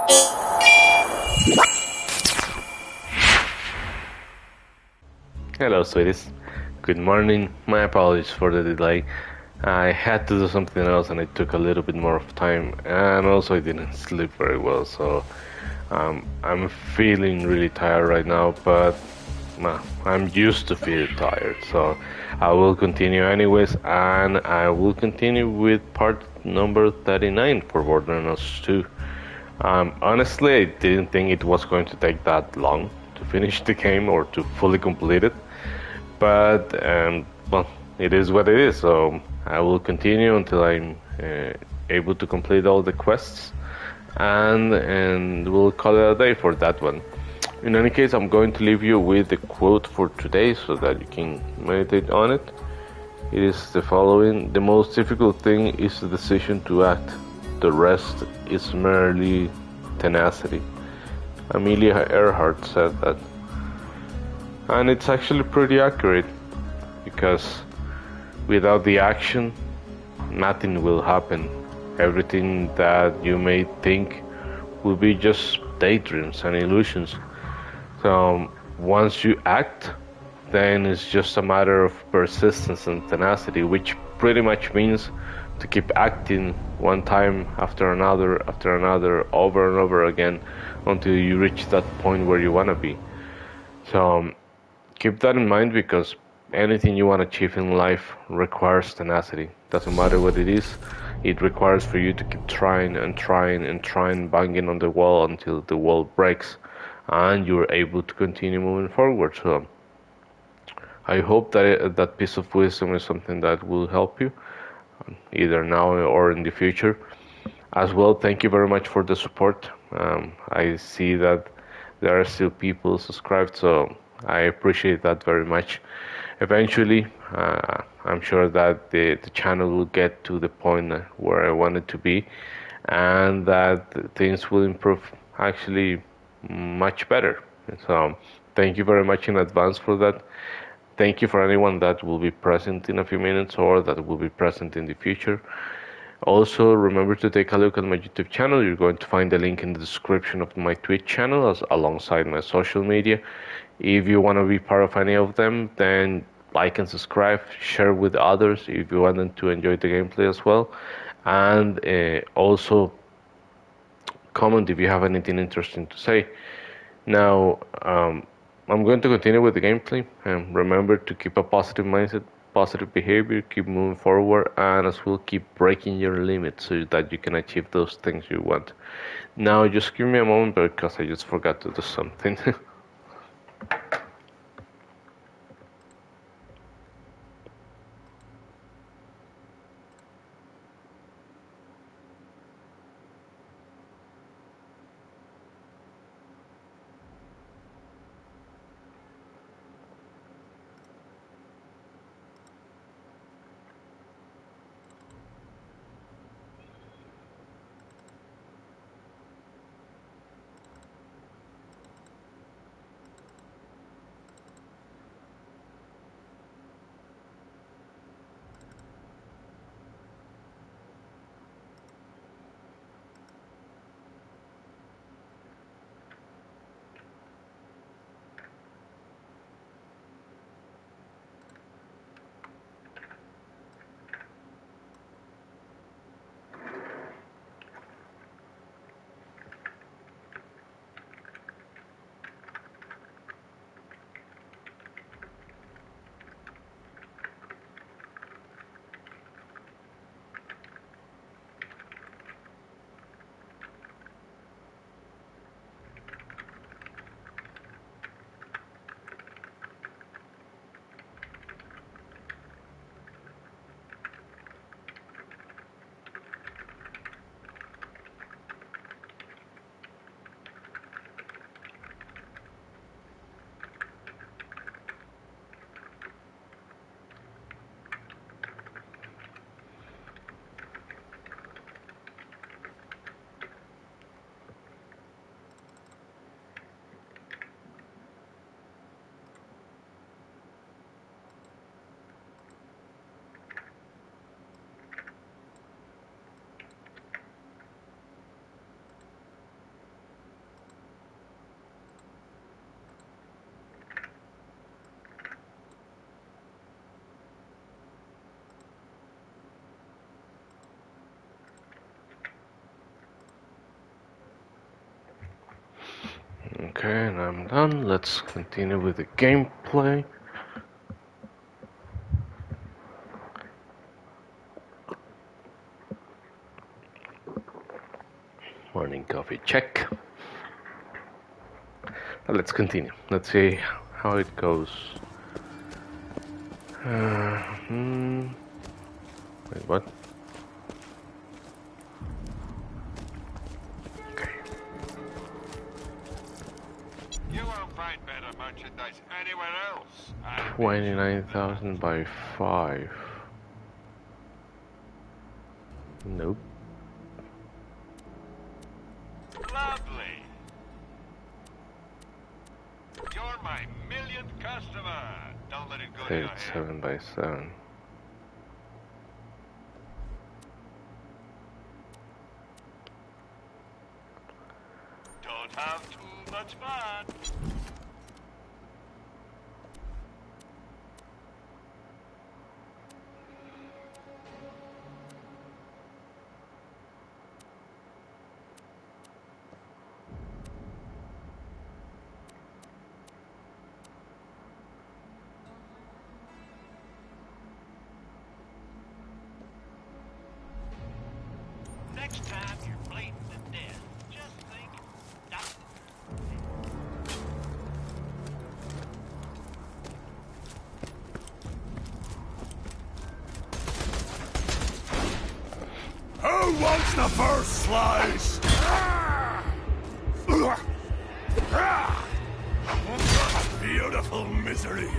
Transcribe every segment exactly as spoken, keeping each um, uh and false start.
Hello, sweeties. Good morning. My apologies for the delay. I had to do something else and it took a little bit more of time, and also I didn't sleep very well, so um, I'm feeling really tired right now, but well, I'm used to feeling tired, so I will continue anyways, and I will continue with part number thirty-nine for Borderlands two. Um, honestly, I didn't think it was going to take that long to finish the game or to fully complete it. But um, well, it is what it is. So I will continue until I'm uh, able to complete all the quests, and and we'll call it a day for that one. In any case, I'm going to leave you with the quote for today so that you can meditate on it. It is the following: "The most difficult thing is the decision to act. The rest is merely tenacity." Amelia Earhart said that. And it's actually pretty accurate, because without the action, nothing will happen. Everything that you may think will be just daydreams and illusions. So once you act, then it's just a matter of persistence and tenacity, which pretty much means to keep acting one time after another, after another, over and over again, until you reach that point where you want to be. So keep that in mind, because anything you want to achieve in life requires tenacity. Doesn't matter what it is, it requires for you to keep trying and trying and trying, banging on the wall until the wall breaks and you're able to continue moving forward. So I hope that it, that piece of wisdom is something that will help you, either now or in the future. As well, thank you very much for the support. Um, I see that there are still people subscribed, so I appreciate that very much. Eventually, uh, I'm sure that the, the channel will get to the point where I want it to be, and that things will improve actually much better. So thank you very much in advance for that. Thank you for anyone that will be present in a few minutes or that will be present in the future. Also, remember to take a look at my YouTube channel. You're going to find the link in the description of my Twitch channel, as alongside my social media. If you want to be part of any of them, then like and subscribe, share with others if you want them to enjoy the gameplay as well. And uh, also comment if you have anything interesting to say. Now, um, I'm going to continue with the gameplay, and remember to keep a positive mindset, positive behavior, keep moving forward, and as well keep breaking your limits so that you can achieve those things you want. Now, just give me a moment because I just forgot to do something. And I'm done. Let's continue with the gameplay. Morning coffee check. Now let's continue. Let's see how it goes. Uh, hmm. Wait, what? Okay. You won't find better merchandise anywhere else. Twenty-nine thousand by five. Nope. Lovely. You're my millionth customer. Don't let it go to your head. Thirty-seven by seven. Don't have too much fun. Next time you're bleeding to death, just think, "Doc." Who wants the first slice? Beautiful misery.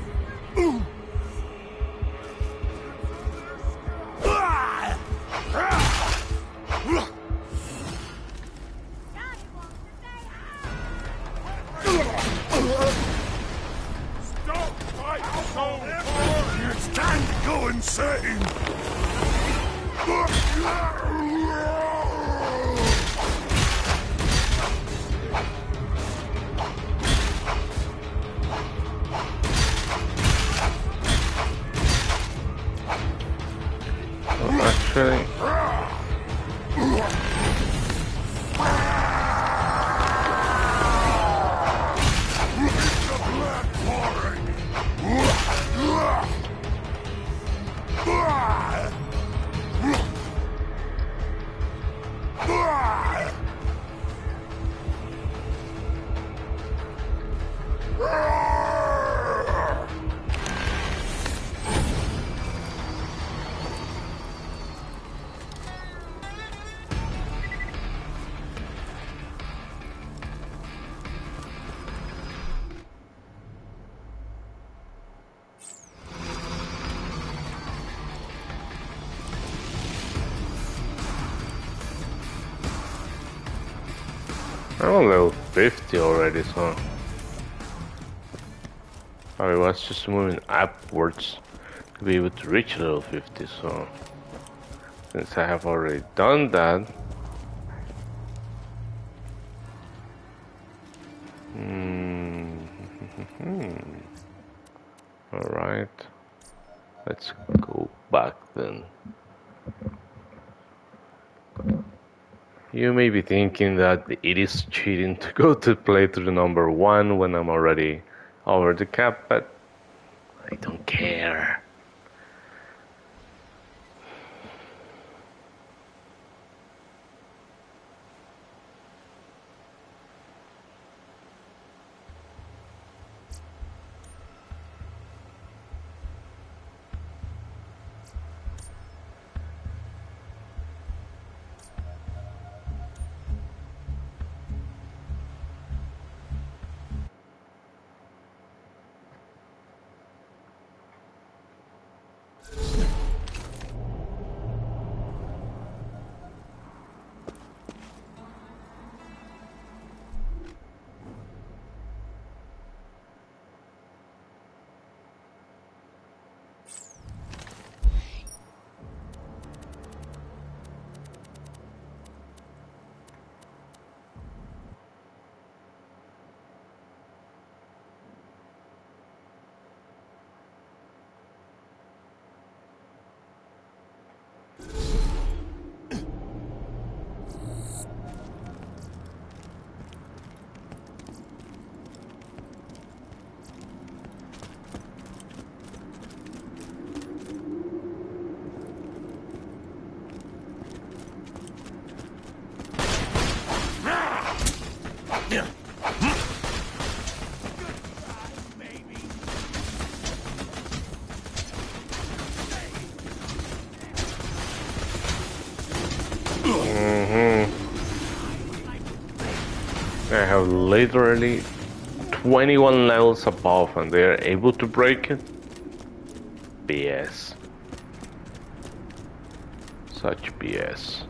Stop fighting so hard! It's time to go insane! Well, actually, I'm on level fifty already, so I was just moving upwards to be able to reach level fifty, so since I have already done that, hmm, alright, let's go back then. You may be thinking that it is cheating to go to playthrough number one when I'm already over the cap, but I don't care. I have literally twenty-one levels above and they're able to break it? B S. Such B S.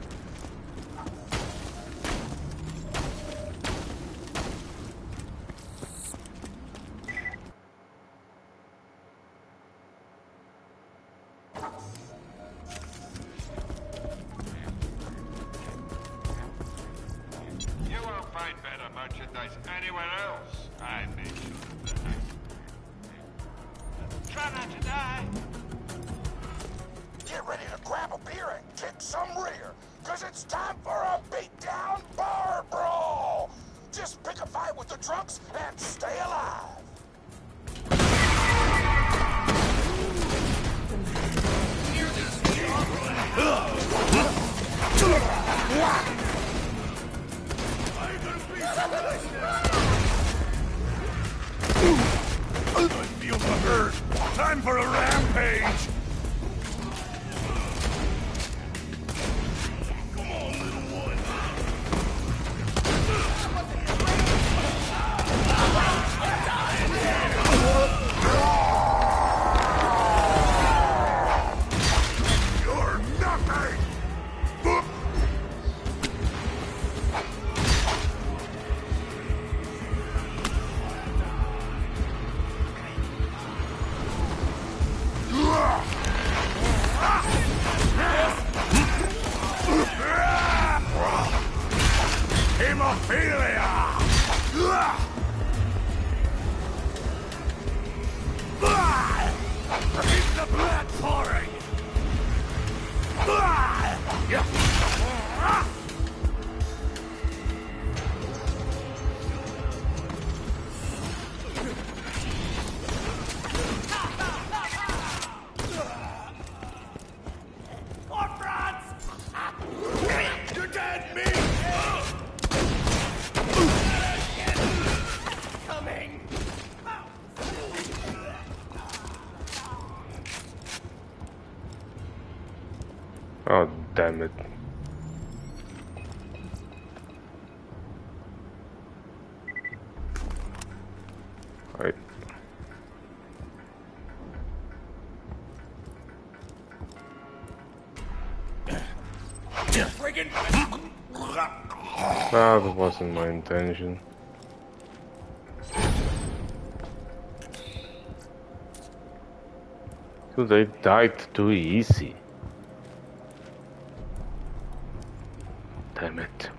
You won't find better merchandise anywhere else. I made sure of that. Try not to die. Get ready to grab a beer and kick some rear, cause it's time for a beatdown bar brawl! Just pick a fight with the drunks and stay alive! I feel the hurt. Time for a rampage! Come on, little one. You're nothing! Hemophilia! Keep the blood pouring! You're dead, me! Coming! Oh, damn it. Right. Friggin' That wasn't my intention. So they died too easy. Damn it.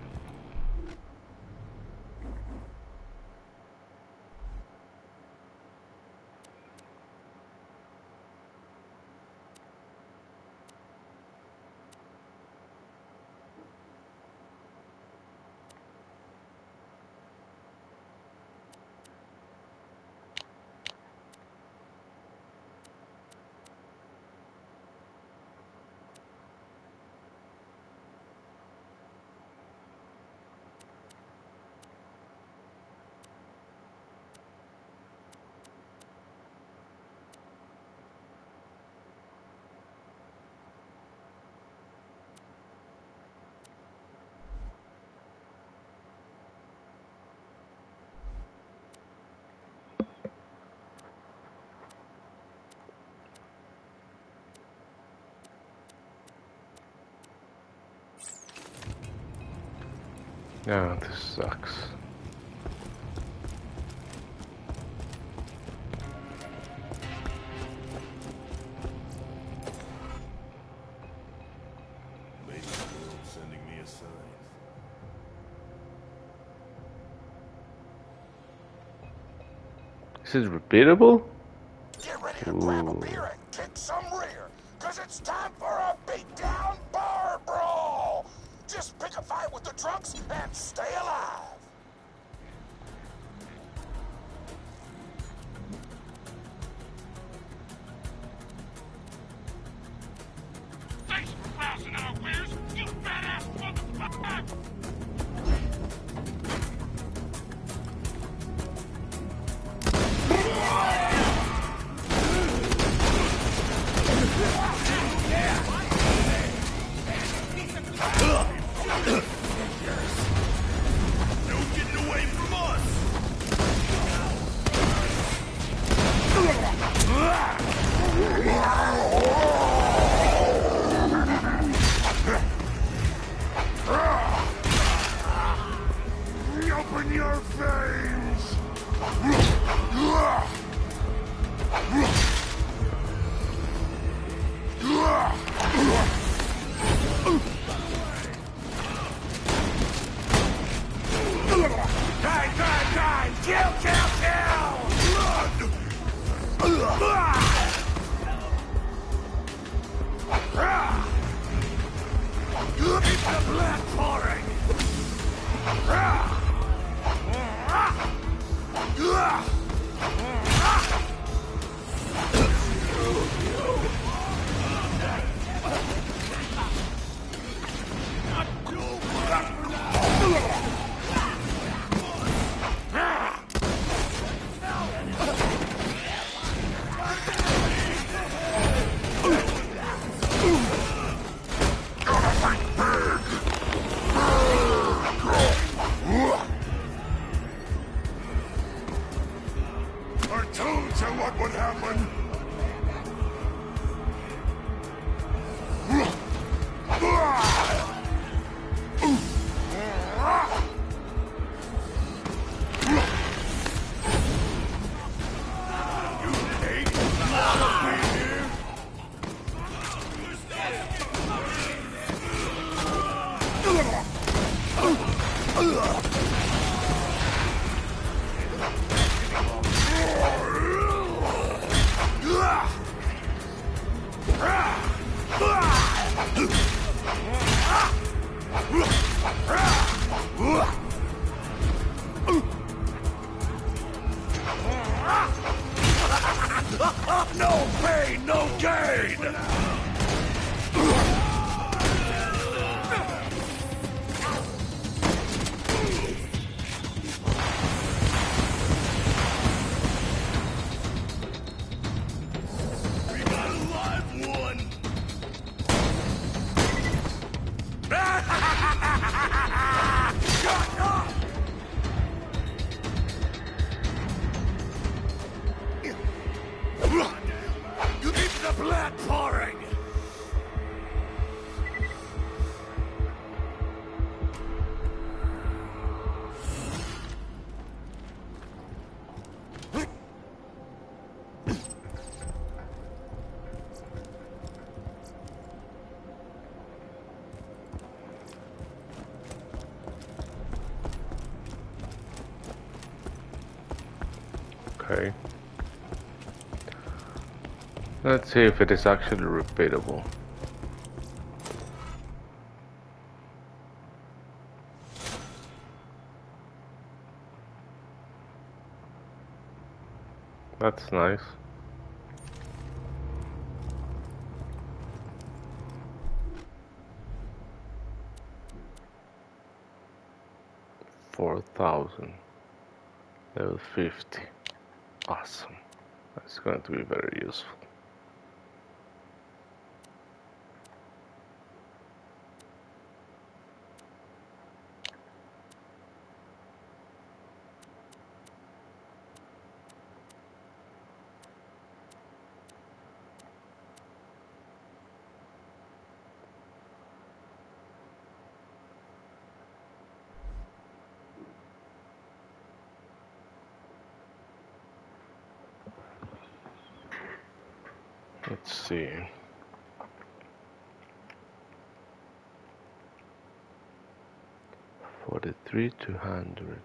Oh, this sucks. Maybe the world's sending me a sign. Is it repeatable? Get ready to grab a beer and kick some rear, cause it's time for a beatdown bar brawl! Just pick a fight with the drunks and stay alive! Thanks for browsing our wares, you badass motherfucker! your veins! Die, die, die! Kill, kill, kill! Keep the blood pouring! I told you what would happen! No pain, no gain! We got a live one! Shut up! You keep the blood pouring! Okay. Let's see if it is actually repeatable. That's nice. Four thousand. Level fifty. Awesome. That's going to be very useful. Let's see. Forty-three two hundred.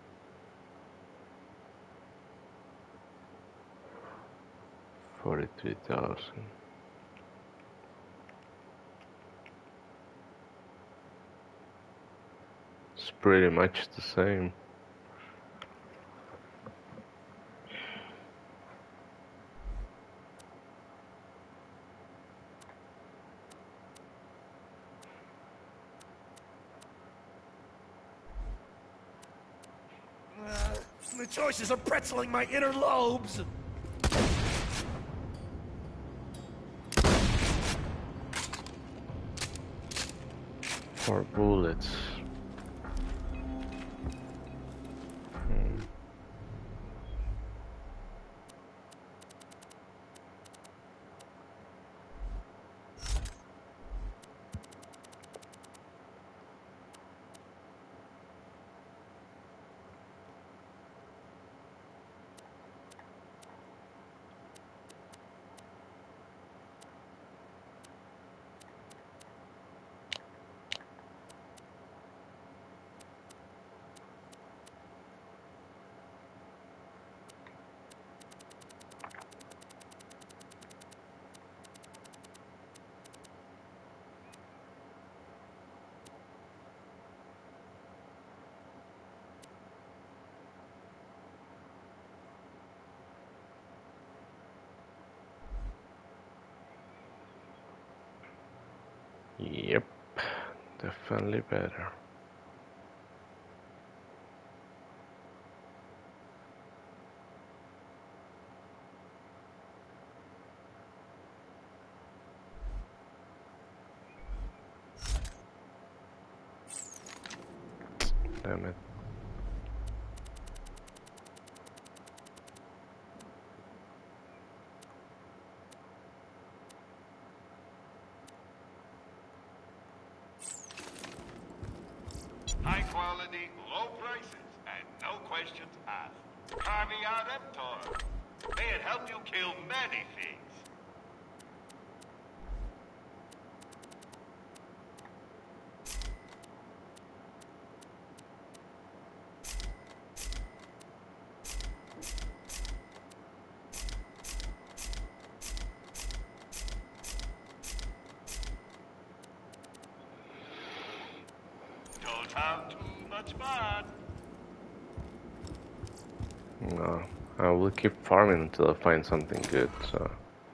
Forty-three thousand. It's pretty much the same. Uh, the choices are pretzeling my inner lobes! Four bullets. Hmm. Yep, definitely better. Damn it. High quality, low prices, and no questions asked. Caveat emptor. They had helped you kill many things. Don't have too much fun. No, I will keep farming until I find something good, so...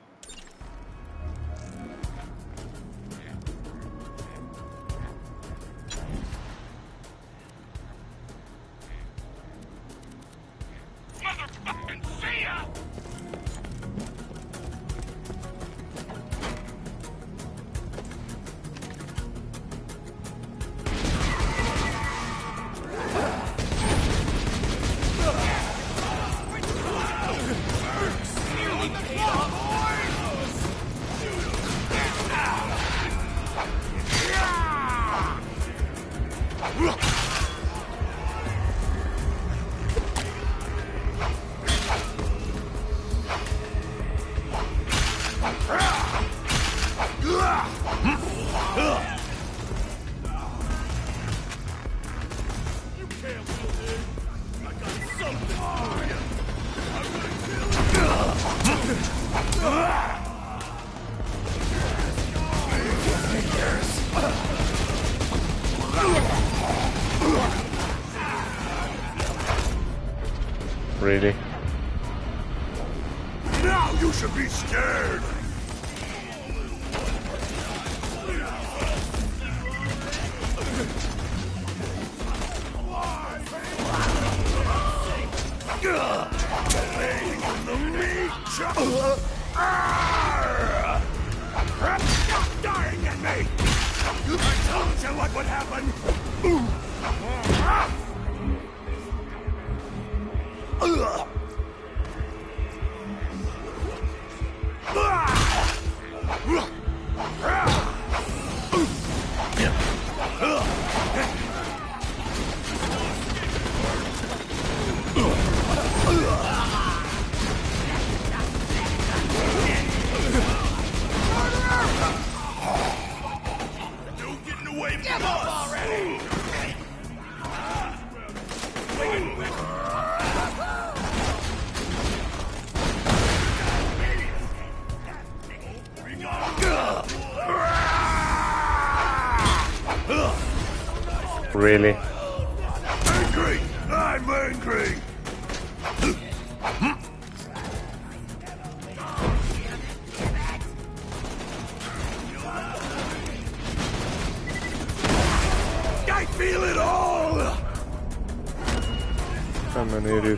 Motherfucking see ya! Really? Now you should be scared! Laying in the meat! Stop dying at me! I told you what would happen! Ugh. Really? Angry! I'm angry! I feel it all! I'm an idiot.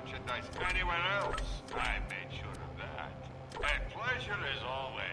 merchandise anywhere else. I made sure of that. A pleasure as always.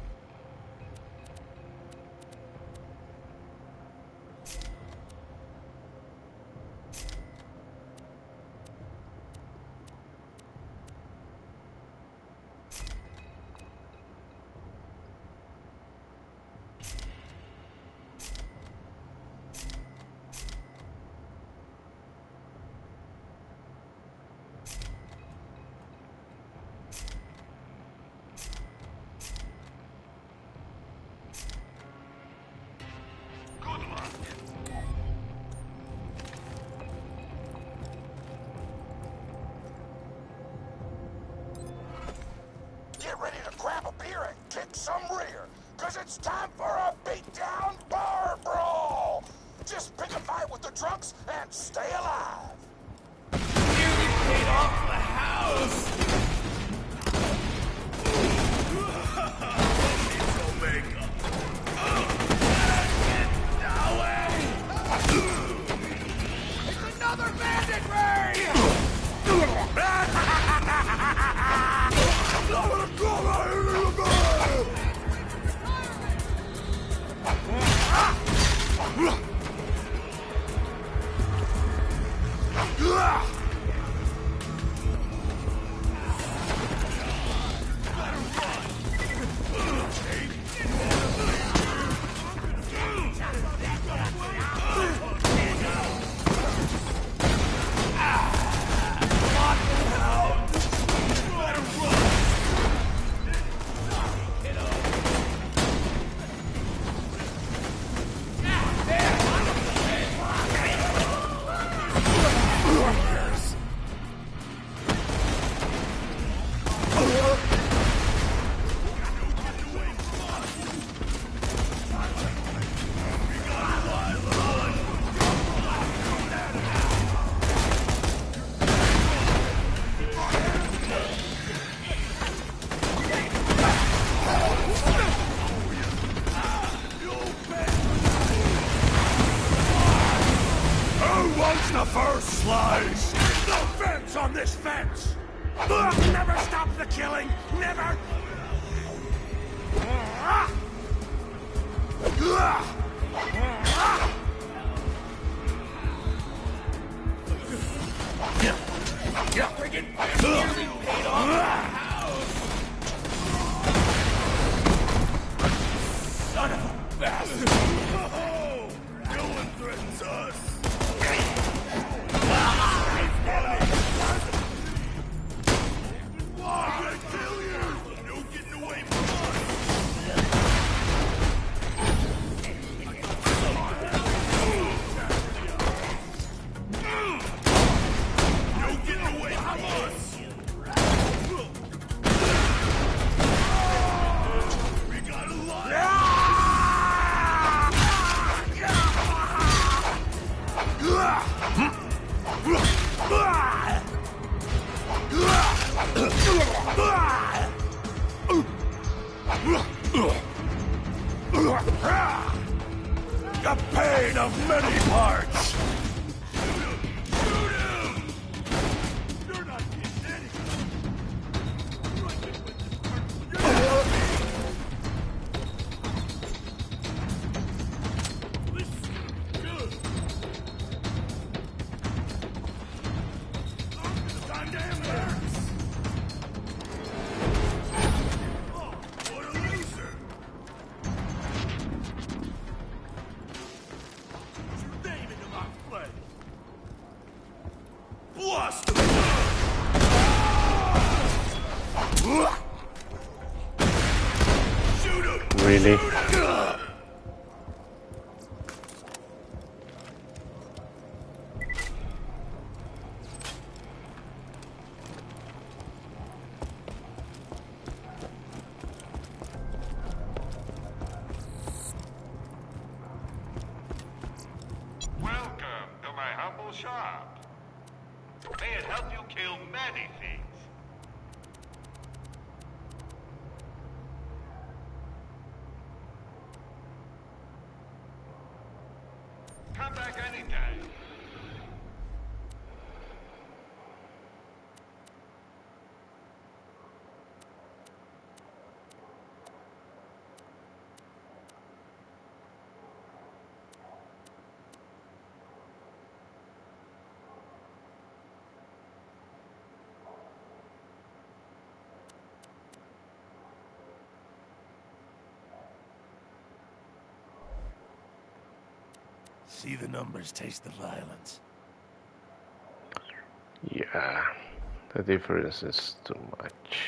Get ready to grab a beer and kick some rear, cause it's time for a beatdown bar brawl! Just pick a fight with the drunks and stay alive! Nearly paid off the house! It's another bandit raid! The first slice! There's no fence on this fence! Ugh, never stop the killing! Never! Friggin' nearly paid off the house! Son of a bastard! Oh, no one threatens us! A pain of many parts! Really? Welcome to my humble shop. May it help you kill many things. Come back anytime. See the numbers, taste the violence. Yeah, the difference is too much.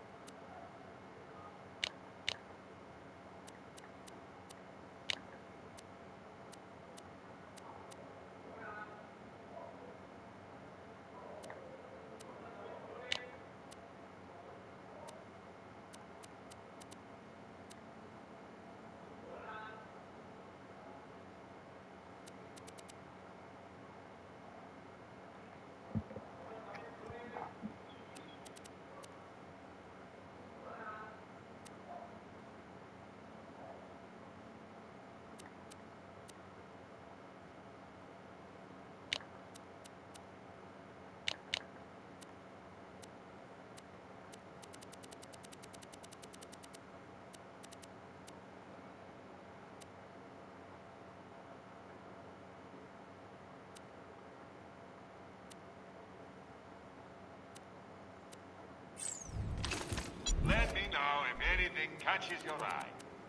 Let me know if anything catches your eye.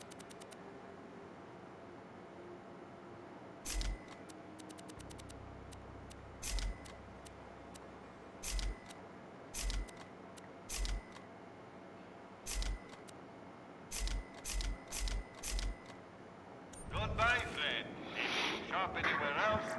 Goodbye, friend. If you shop anywhere else,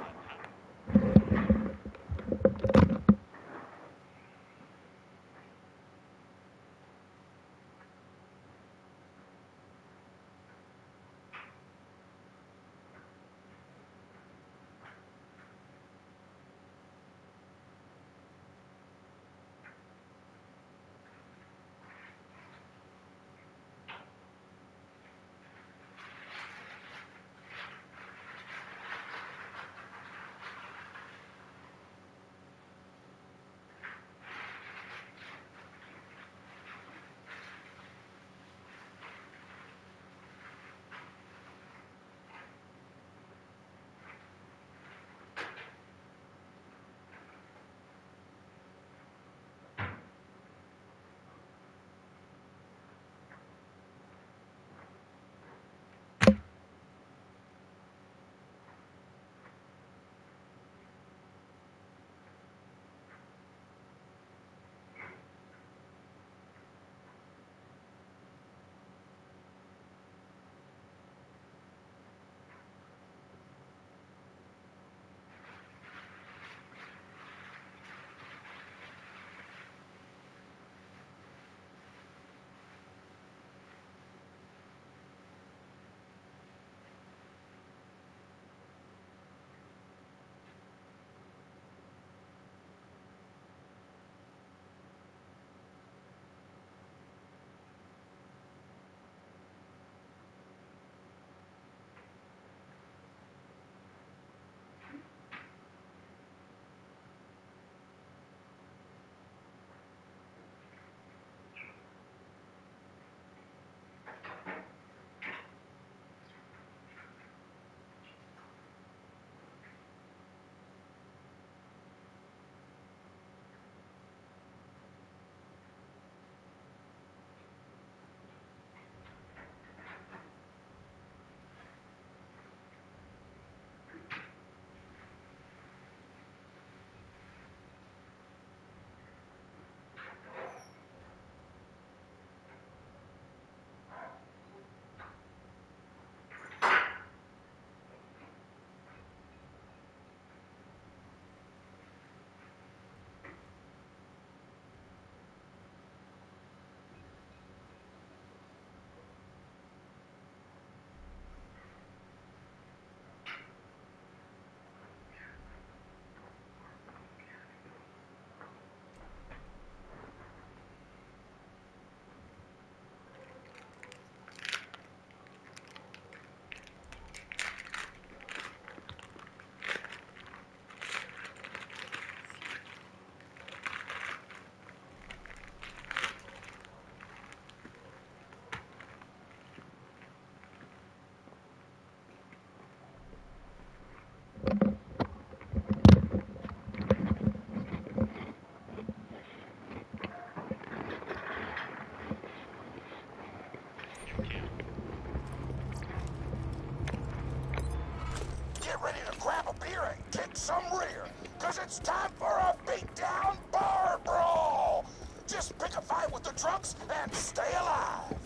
kick some rear, because it's time for a beatdown bar brawl. Just pick a fight with the drunks and stay alive.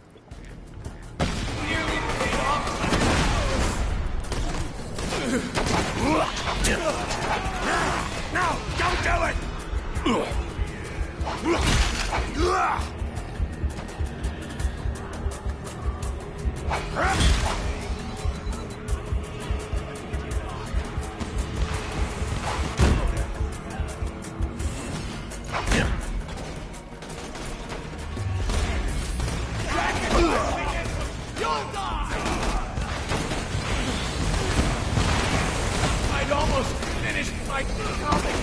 No, don't do it! I'd almost finished my comic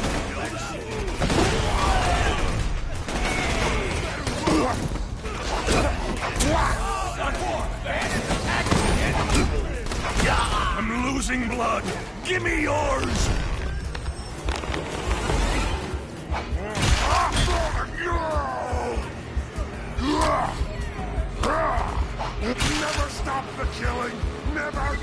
I'm losing blood. Give me yours. Never stop the killing. Never.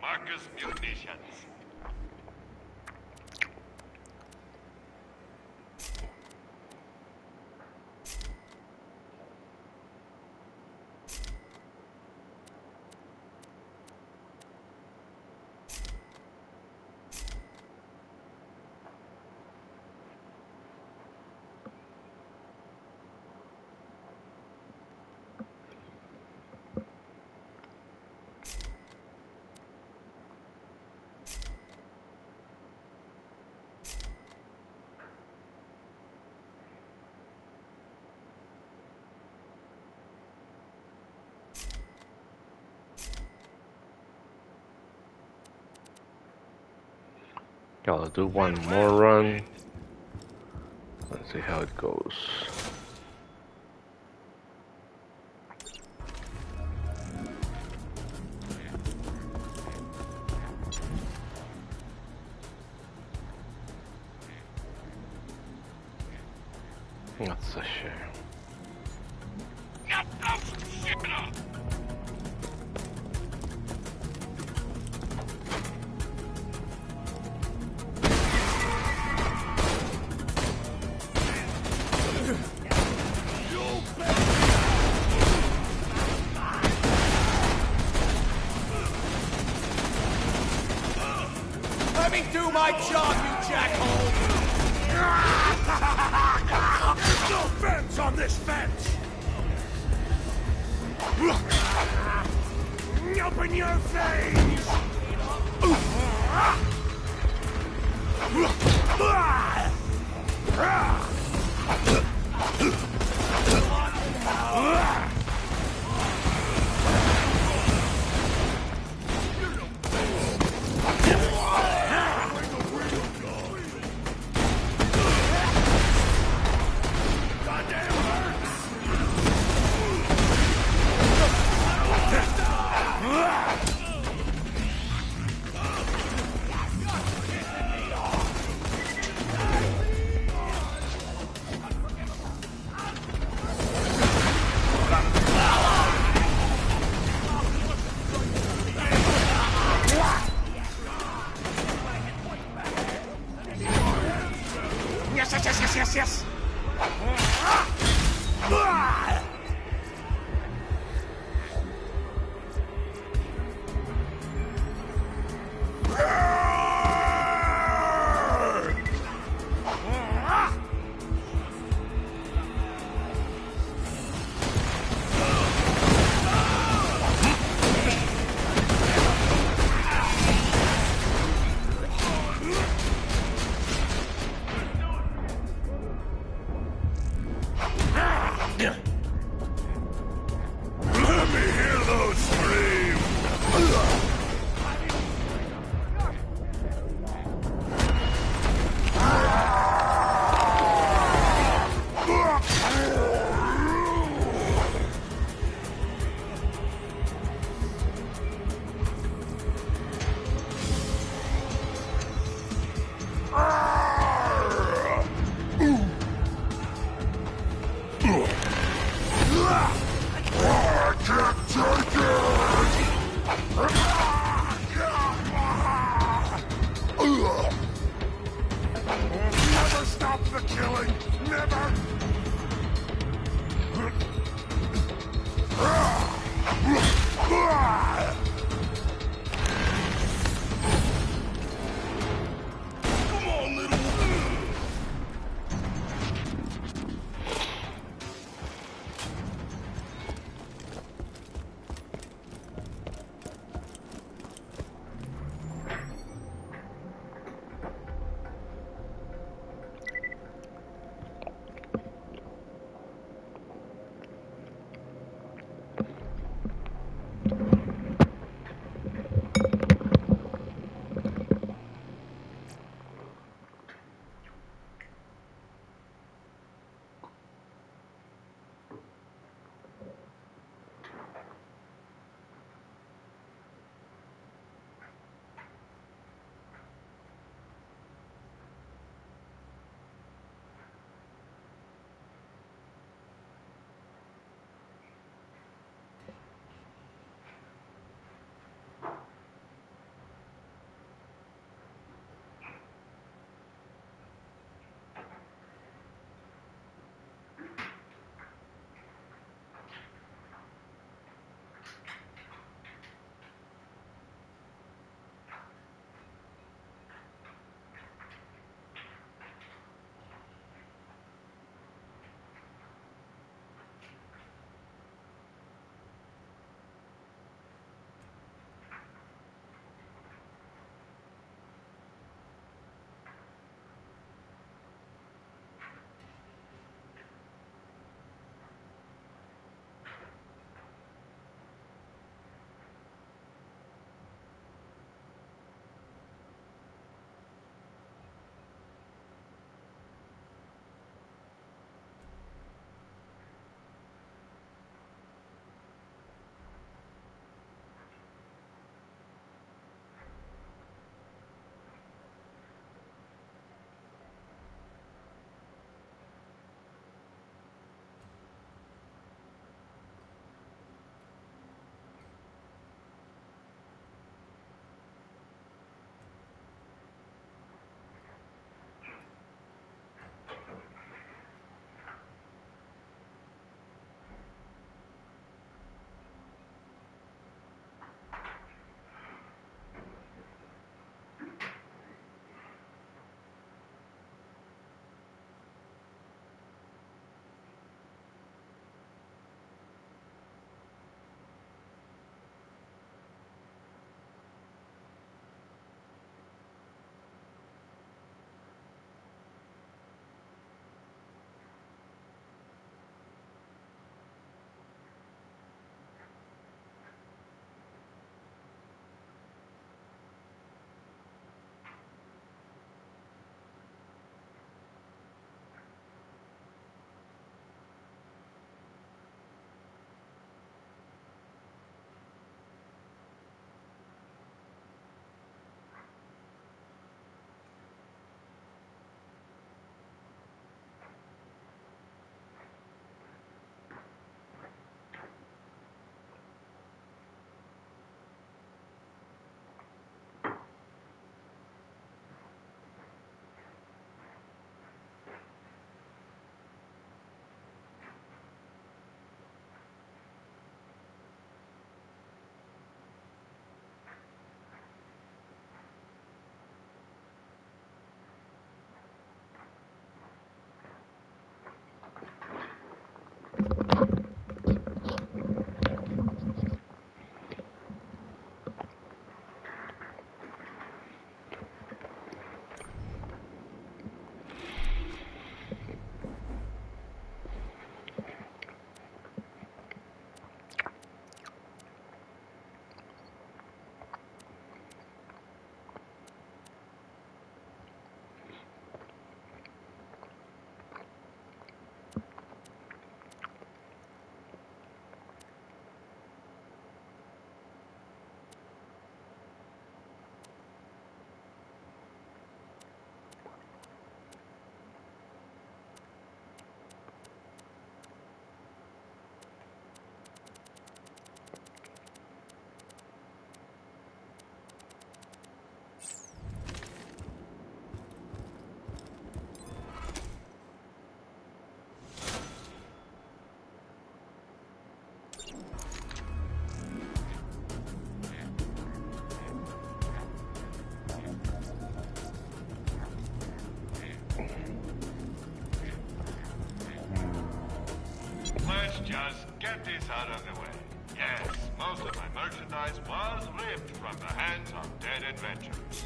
Marcus munitions. I'll do one more run. Let's see how it goes. That's a shame. Let me do my job, you jackhole! There's no fence on this fence! Open your face! Yes, yes, yes, yes, yes, yes! Let me hear those screams! just get this out of the way. Yes, most of my merchandise was ripped from the hands of dead adventurers.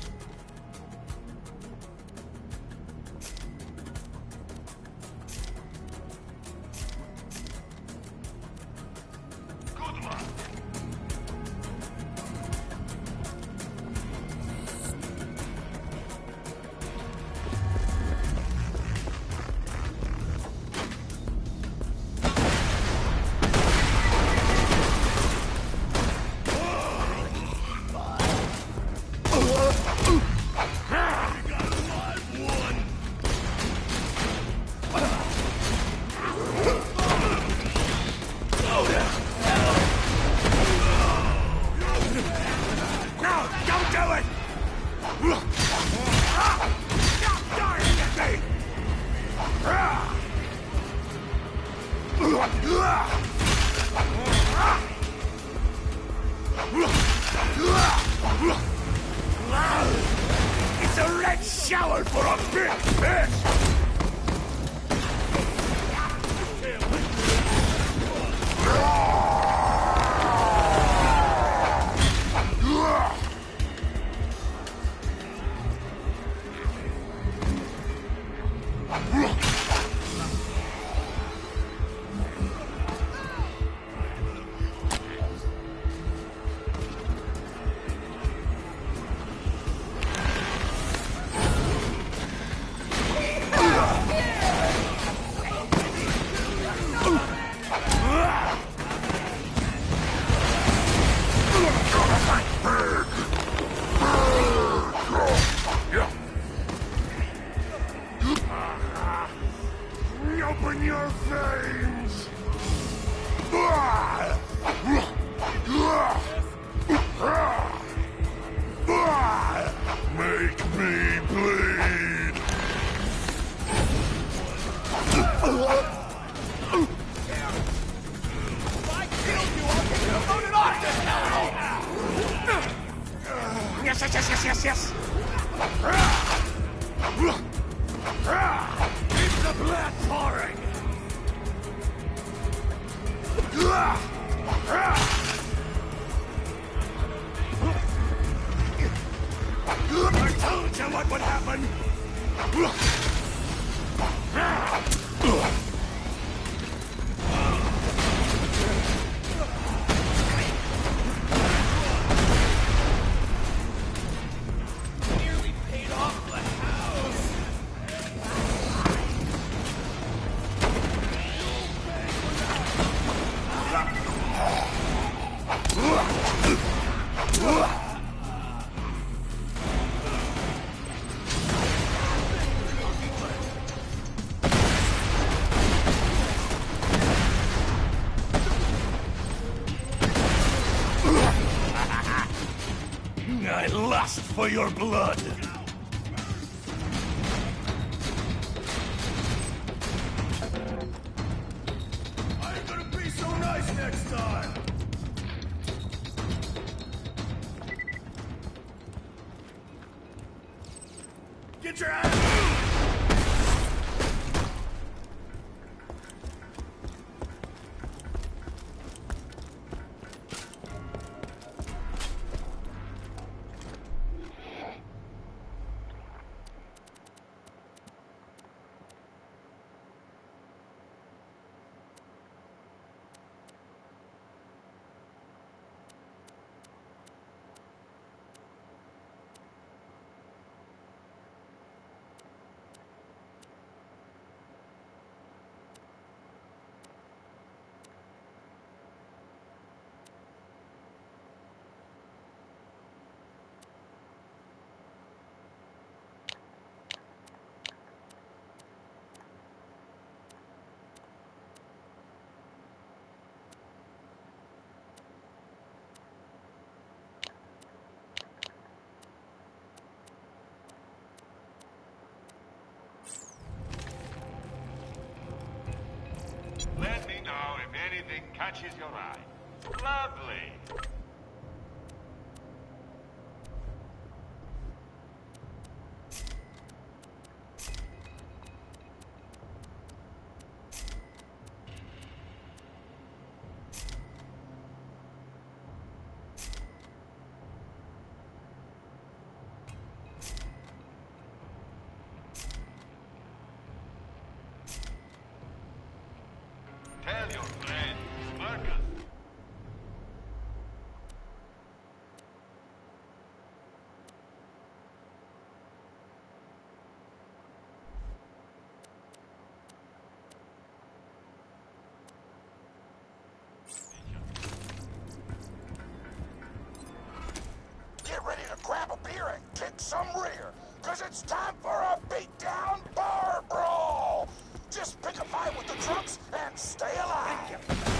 Good luck. It's a red shower for a big fish! Open your veins! Make me bleed! If I killed you, I'll get you loaded off this hellhole! Yes, yes, yes, yes, yes, yes! Keep the blood pouring! I told you what would happen! Nearly paid off the house! I lust for your blood! I ain't gonna be so nice next time! Get your ass! Let me know if anything catches your eye. Lovely. Tell your friend, Marcus. Get ready to grab a beer and kick some rear, cause it's time for a beatdown bar brawl! Just pick a fight with the drunks and stay alive!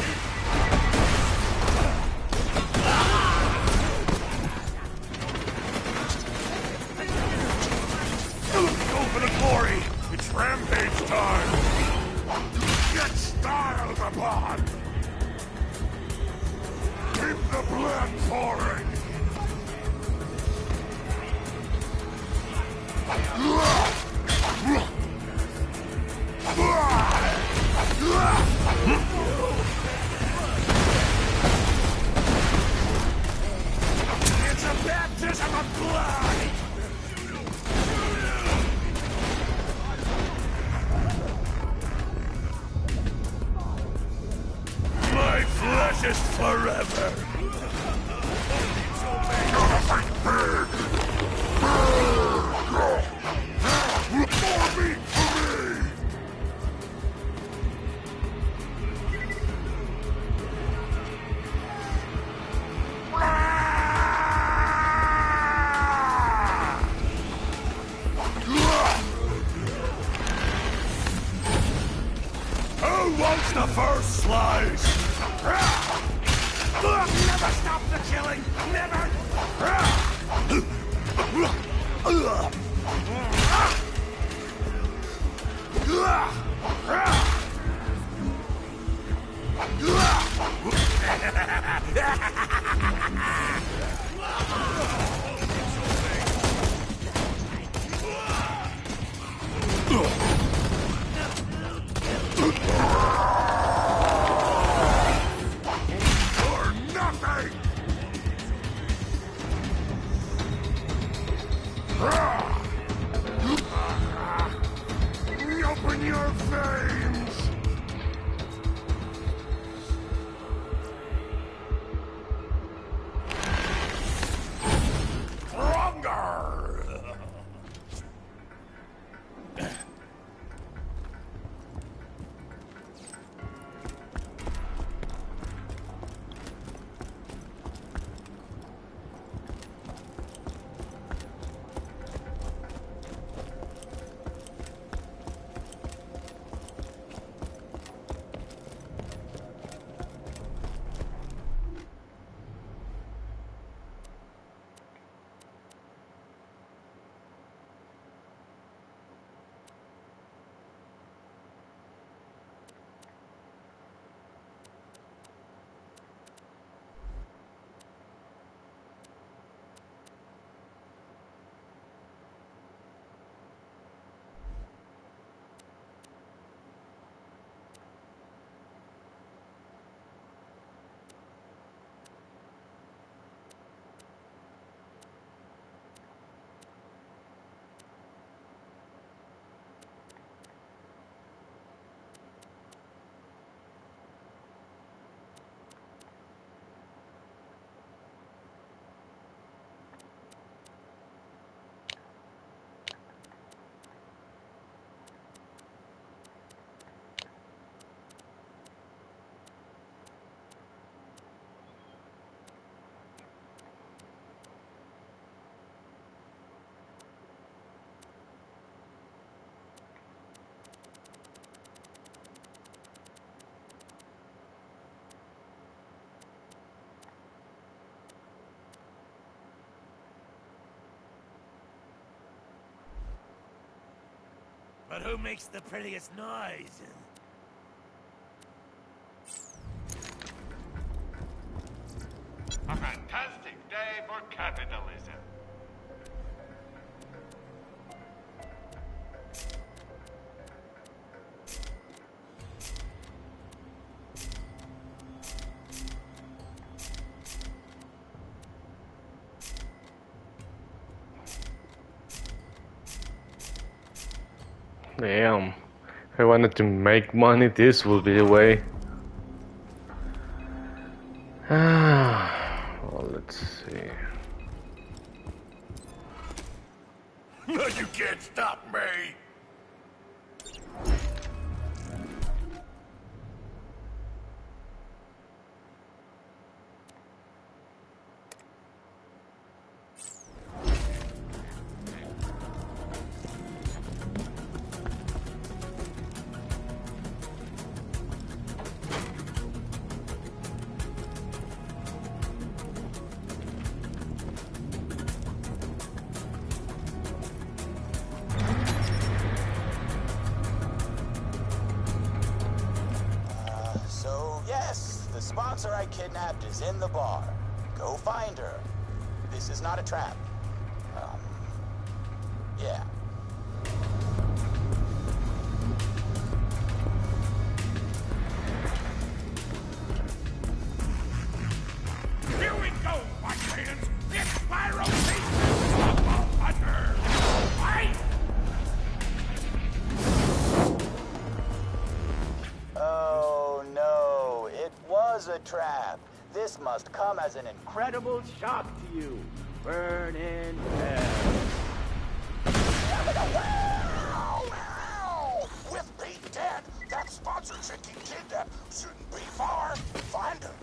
Go for the glory! It's rampage time! Get styled upon! Keep the blood pouring! It's a baptism of blood! My flesh is forever! Gonna fight big! More meat for me! Who wants the first slice? Never stop the killing! Never! For nothing! Open your veins! Stronger! But who makes the prettiest noise? A fantastic day for capitalism. Damn. If I wanted to make money, this would be the way. Let's see. You can't stop me! The sponsor I kidnapped is in the bar. Go find her. This is not a trap. Um, yeah. Here we go, my friends! It's Pyro Football Hunter! Fight! Oh no, it was a trap. This must come as an incredible shock to you. Burn in hell. With Pete dead, that sponsor chick he kidnapped shouldn't be far. Find her.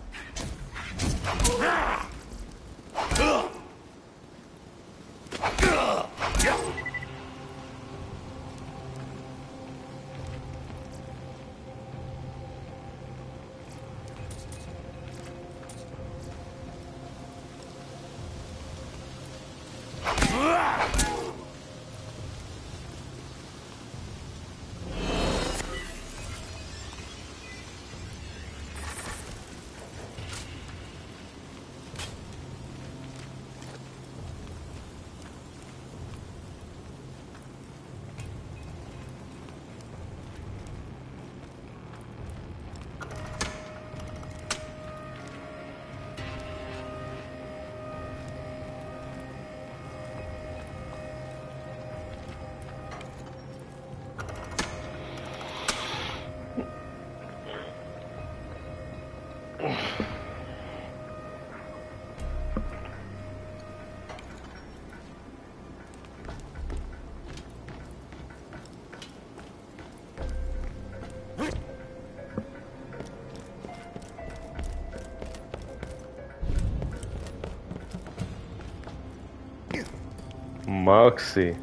Moxie.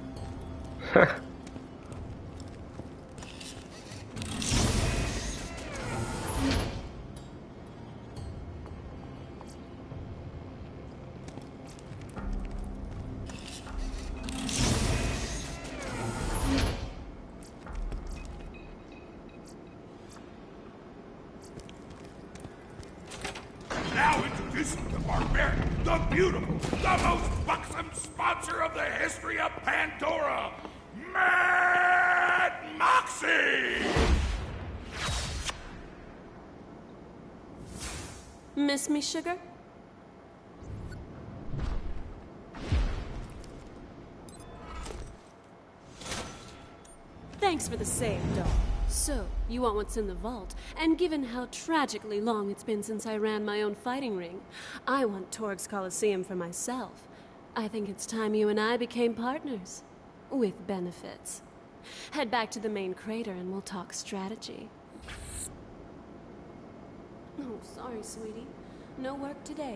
Now introducing the barbarian, the beautiful, the most buxom sponsor of the history of Pandora, Mad Moxie! Miss me, sugar? Thanks for the save, doll. So, you want what's in the vault, and given how tragically long it's been since I ran my own fighting ring, I want Torg's Coliseum for myself. I think it's time you and I became partners. With benefits. Head back to the main crater and we'll talk strategy. Oh, sorry, sweetie. No work today.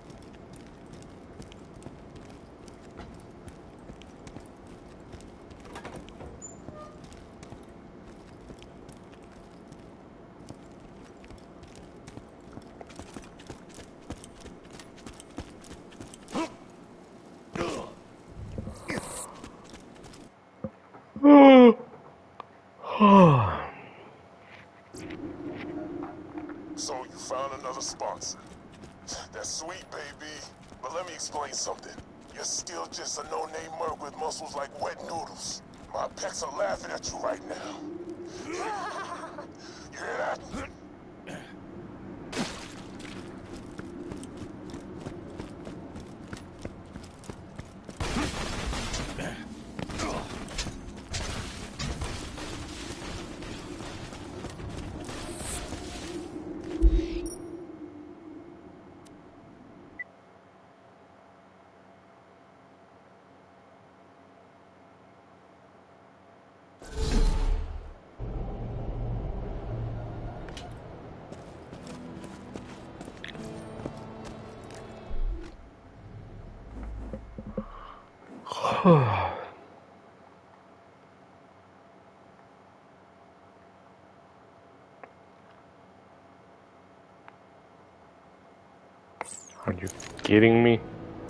So you found another sponsor. That's sweet, baby. But let me explain something. You're still just a no-name merc with muscles like wet noodles. My pecs are laughing at you right now. You hear that? Are you kidding me?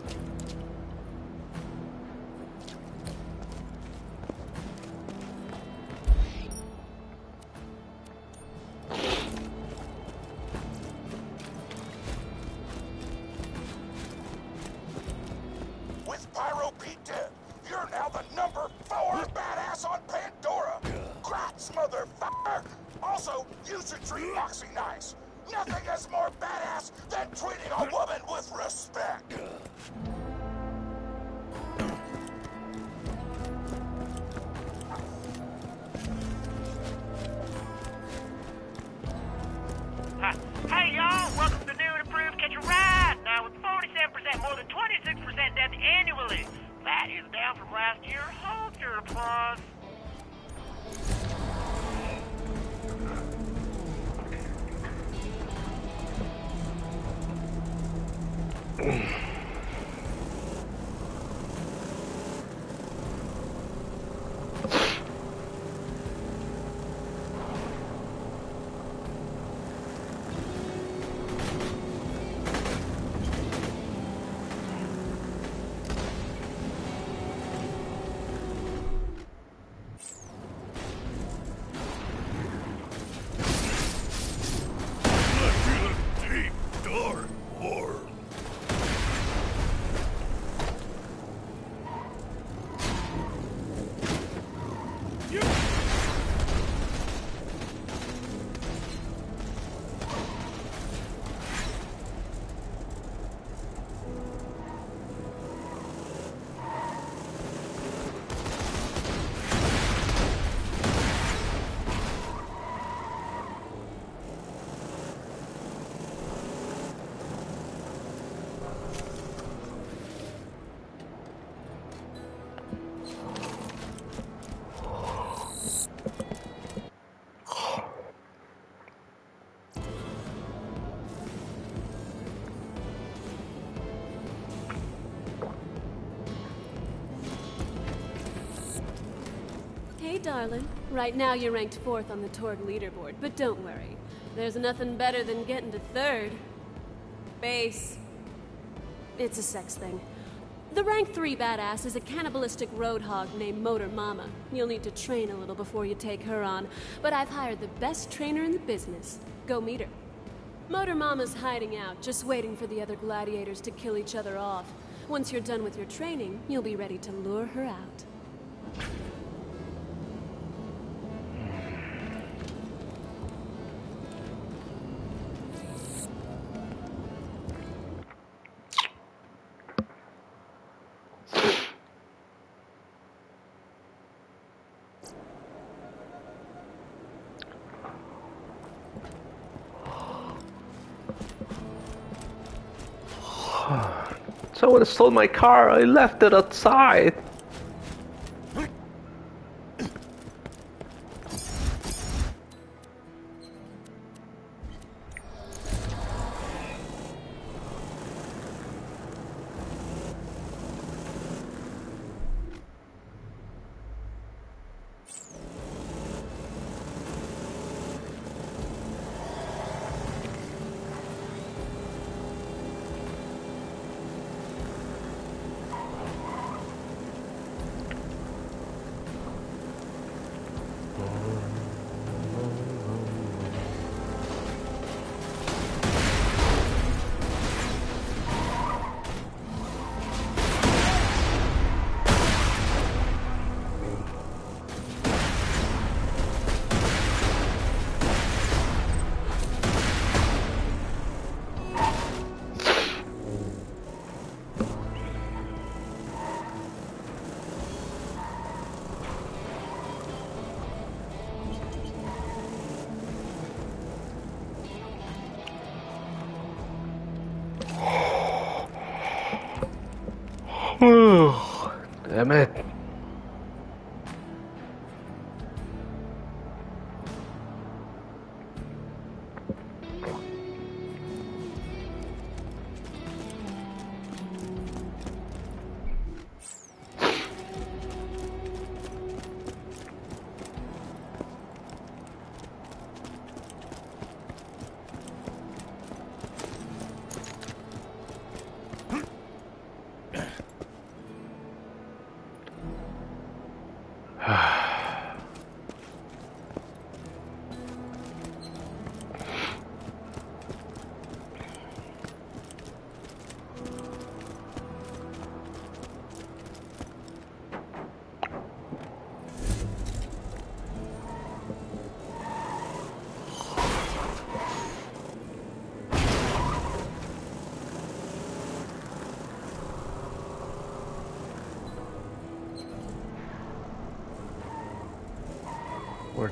With Pyro Pete dead, you're now the number four badass on Pandora. Grats, motherfucker. Also, you should treat Moxie nice. Nothing is more badass than treating a woman with respect. Hi. Hey y'all, welcome to the new and improved Catch a Ride. Now with forty-seven percent more than twenty-six percent down annually. That is down from last year. Hold your applause. Deep, dark world. Hey, darling. Right now you're ranked fourth on the Torg leaderboard, but don't worry. There's nothing better than getting to third. Base. It's a sex thing. The rank three badass is a cannibalistic roadhog named Motor Mama. You'll need to train a little before you take her on, but I've hired the best trainer in the business. Go meet her. Motor Mama's hiding out, just waiting for the other gladiators to kill each other off. Once you're done with your training, you'll be ready to lure her out. Someone stole my car. I left it outside. Damn it.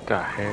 The heck?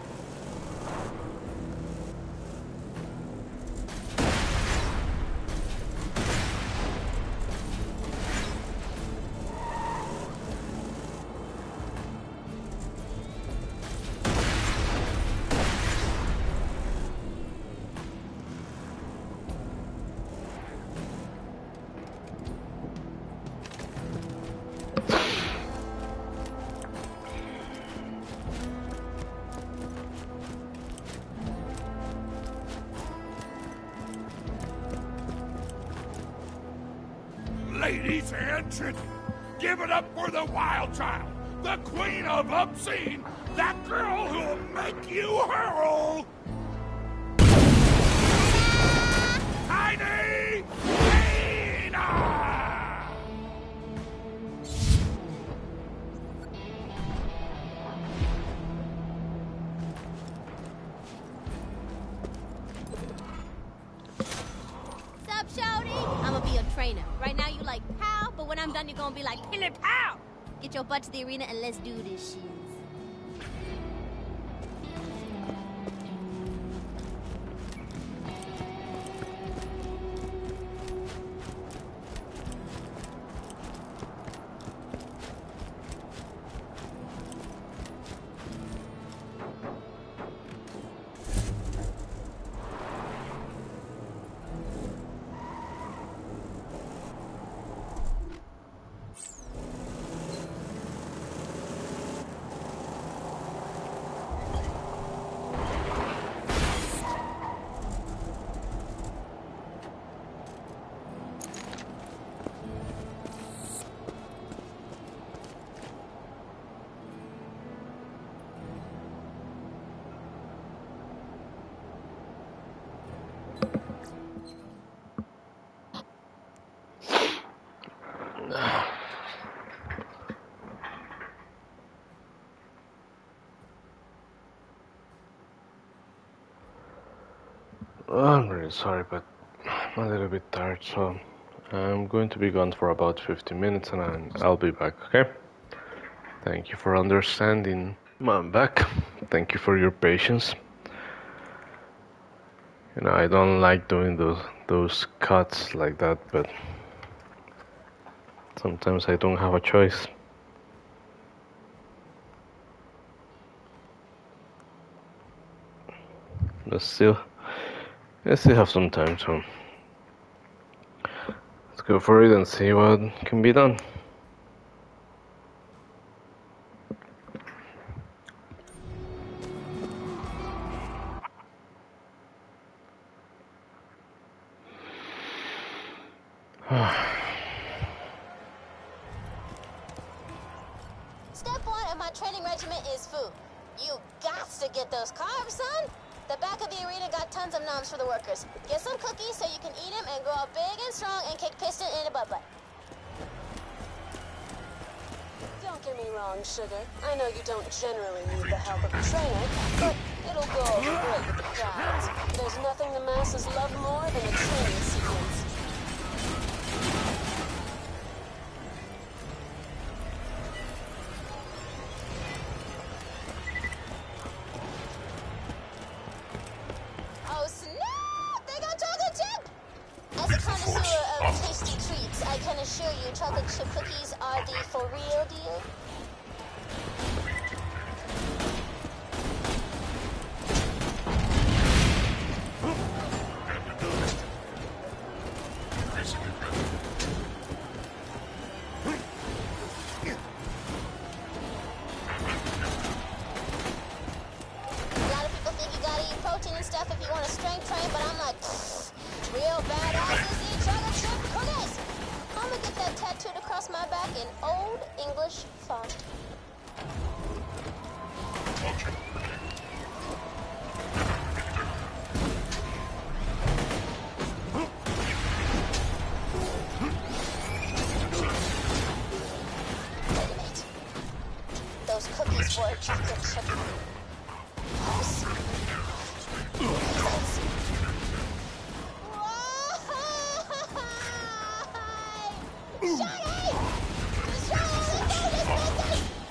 Ladies and gentlemen, give it up for the wild child, the queen of obscene, that girl who'll make you hurl. Tiny Tina! Sup, shorty? I'ma be your trainer. Right now you like pow, but when I'm done you're gonna be like pillar pow. Get your butt to the arena and let's do this shit. I'm really sorry, but I'm a little bit tired, so I'm going to be gone for about fifteen minutes and I'm, I'll be back, okay? Thank you for understanding. I'm back. Thank you for your patience. You know, I don't like doing those those cuts like that, but sometimes I don't have a choice. But still, I still have some time, so let's go for it and see what can be done. Step one of my training regimen is food. You gots to get those carbs, son. The back of the arena got tons of noms for the workers. Get some cookies so you can eat them and grow up big and strong and kick piston in the butt butt. Don't get me wrong, Sugar. I know you don't generally need the help of a trainer, but it'll go over great with the crowds. There's nothing the masses love more than a training sequence. Oh, snap! They got chocolate chip! As a connoisseur of tasty treats, I can assure you chocolate chip cookies are the for real deal. A lot of people think you gotta eat protein and stuff if you want to strength train, but I'm like, pfft, real badasses eat chocolate chip cookies. I'm gonna get that tattooed across my back in Old English font. Wait a minute. Those cookies were chocolate chip. Yes. Yes. Why? Shaggy! Shaggy, let's go, let's make this!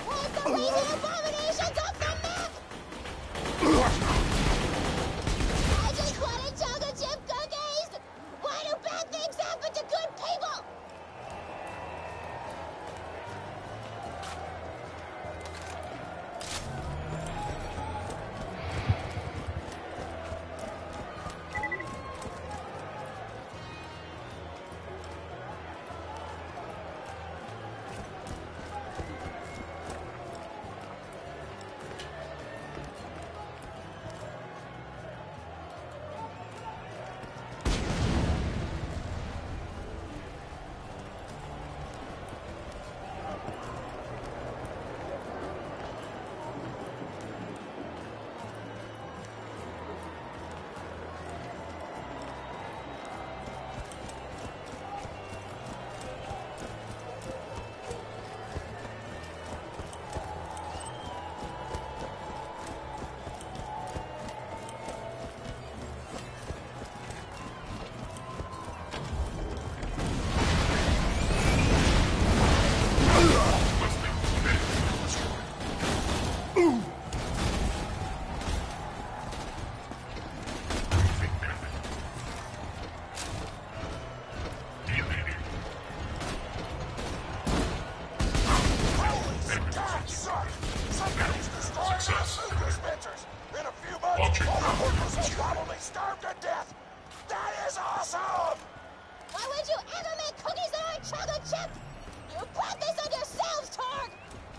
All the workers will probably starve to death. That is awesome! Why would you ever make cookies that aren't chocolate chip? You brought this on yourselves, Torg!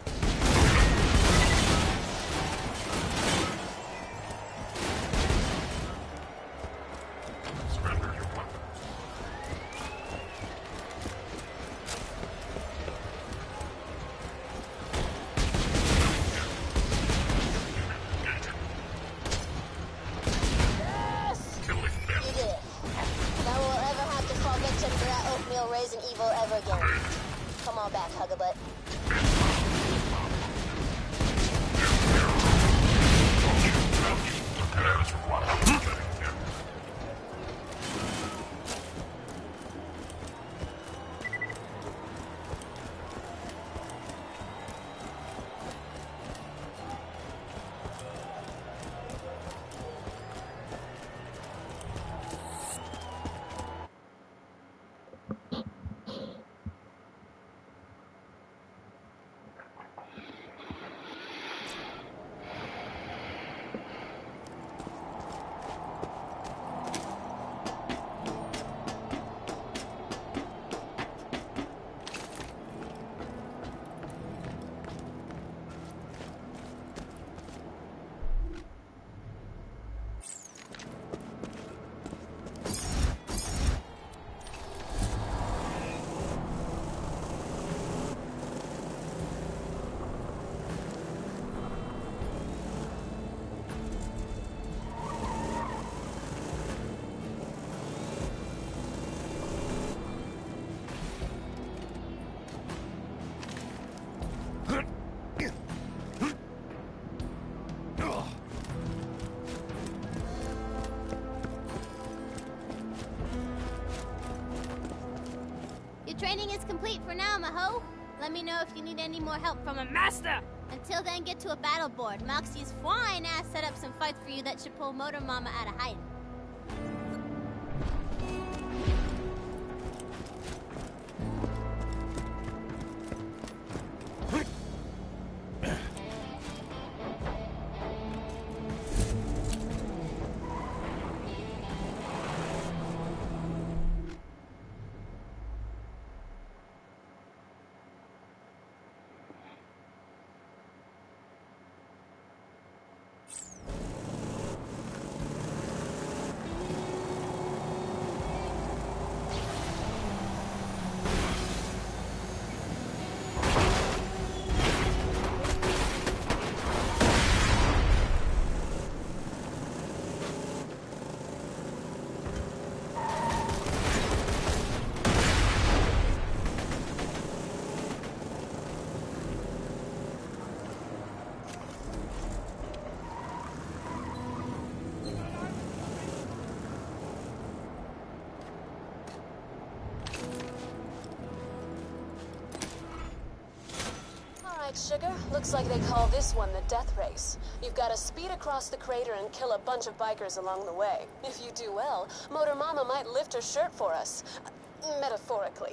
Yes! You did. Now we'll ever have to fall victim to that oatmeal raisin evil ever again. Come on back, Hugabutt. Training is complete for now, Maho. Let me know if you need any more help from a master. Until then, get to a battle board. Moxie's fine ass set up some fights for you that should pull Motor Mama out of hiding. Sugar, looks like they call this one the death race. You've got to speed across the crater and kill a bunch of bikers along the way. If you do well, Motor Mama might lift her shirt for us. Uh, metaphorically.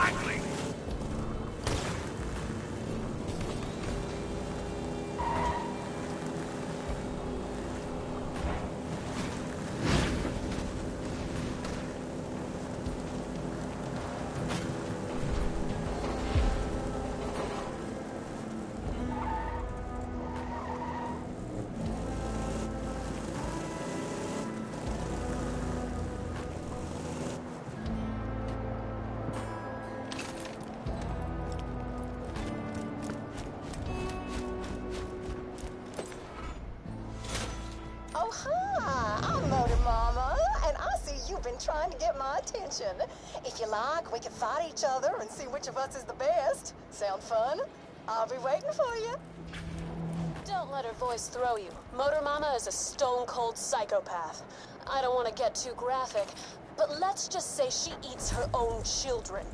blankly. Oh, hi, I'm Motor Mama, and I see you've been trying to get my attention. If you like, we can fight each other and see which of us is the best. Sound fun? I'll be waiting for you. Don't let her voice throw you. Motor Mama is a stone-cold psychopath. I don't want to get too graphic, but let's just say she eats her own children.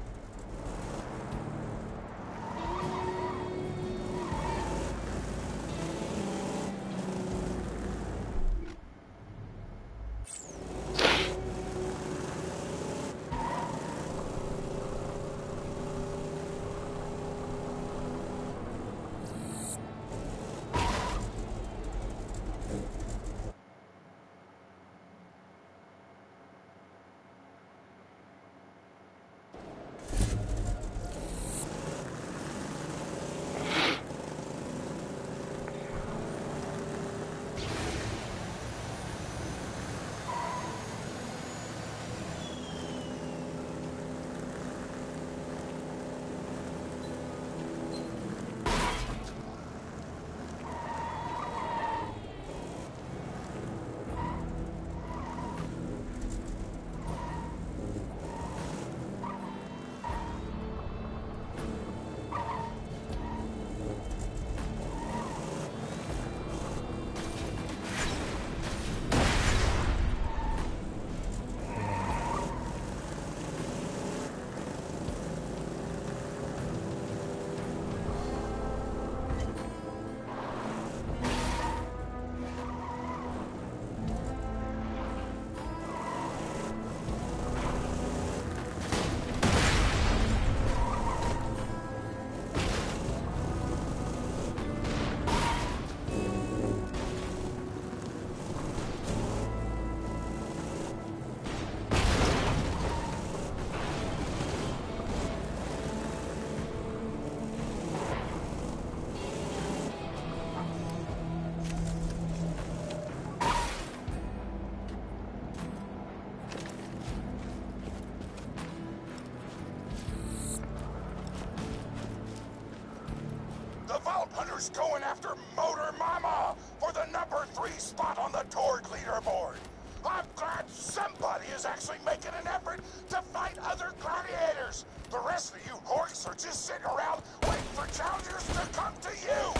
Going after Motor Mama for the number three spot on the Torg leaderboard. I'm glad somebody is actually making an effort to fight other gladiators. The rest of you horks are just sitting around waiting for challengers to come to you.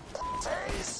Tease.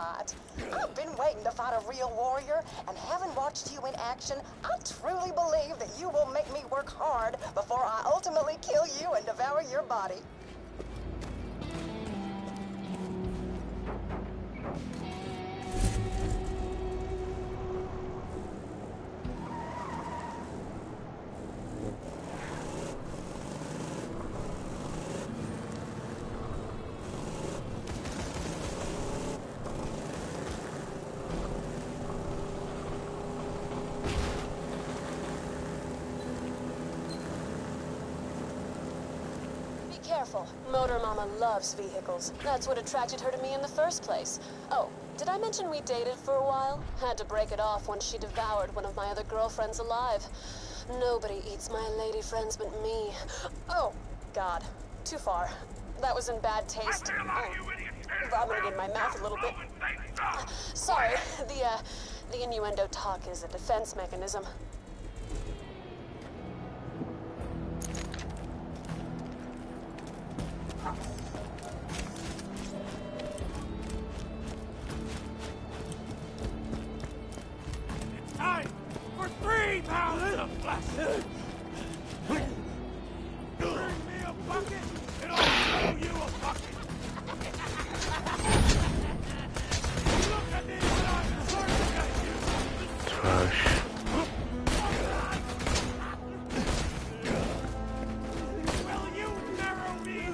fight. I've been waiting to fight a real warrior, and having watched you in action, I truly believe that you will make me work hard before I ultimately kill you and devour your body. Careful. Motor Mama loves vehicles. That's what attracted her to me in the first place. Oh, did I mention we dated for a while? Had to break it off when she devoured one of my other girlfriends alive. Nobody eats my lady friends but me. Oh, God. Too far. That was in bad taste. Oh, vomited in my mouth a little bit. Sorry. The, uh, the innuendo talk is a defense mechanism. Time for three pounds of flesh! Bring me a bucket, and I'll throw you a bucket! Look at me when I'm charging at you! Trash. Will you narrow me?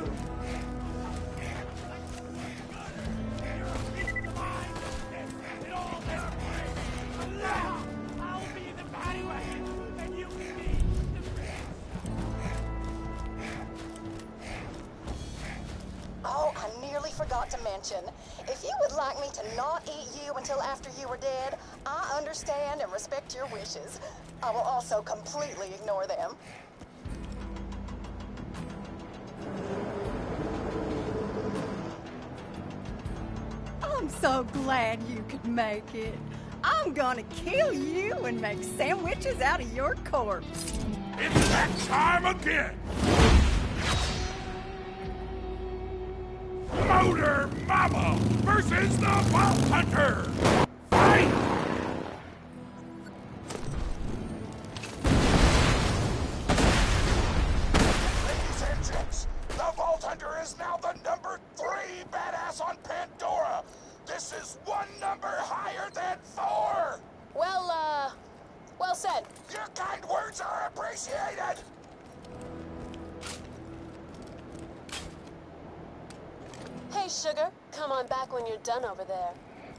You're a piece of mind, and all this way! Now, I'll be the paddy wagon, and you can be the bridge! Oh, I nearly forgot to mention. If you would like me to not eat you until after you were dead, I understand and respect your wishes. I will also completely ignore them. I'm so glad you could make it. I'm gonna kill you and make sandwiches out of your corpse. It's that time again! Motor Mama versus the Vault Hunter! Fight! Ladies and gents, the Vault Hunter is now the number three badass on Pandora. This is one number higher than four. Well, uh, well said. Your kind words are appreciated. Hey, Sugar, come on back when you're done over there.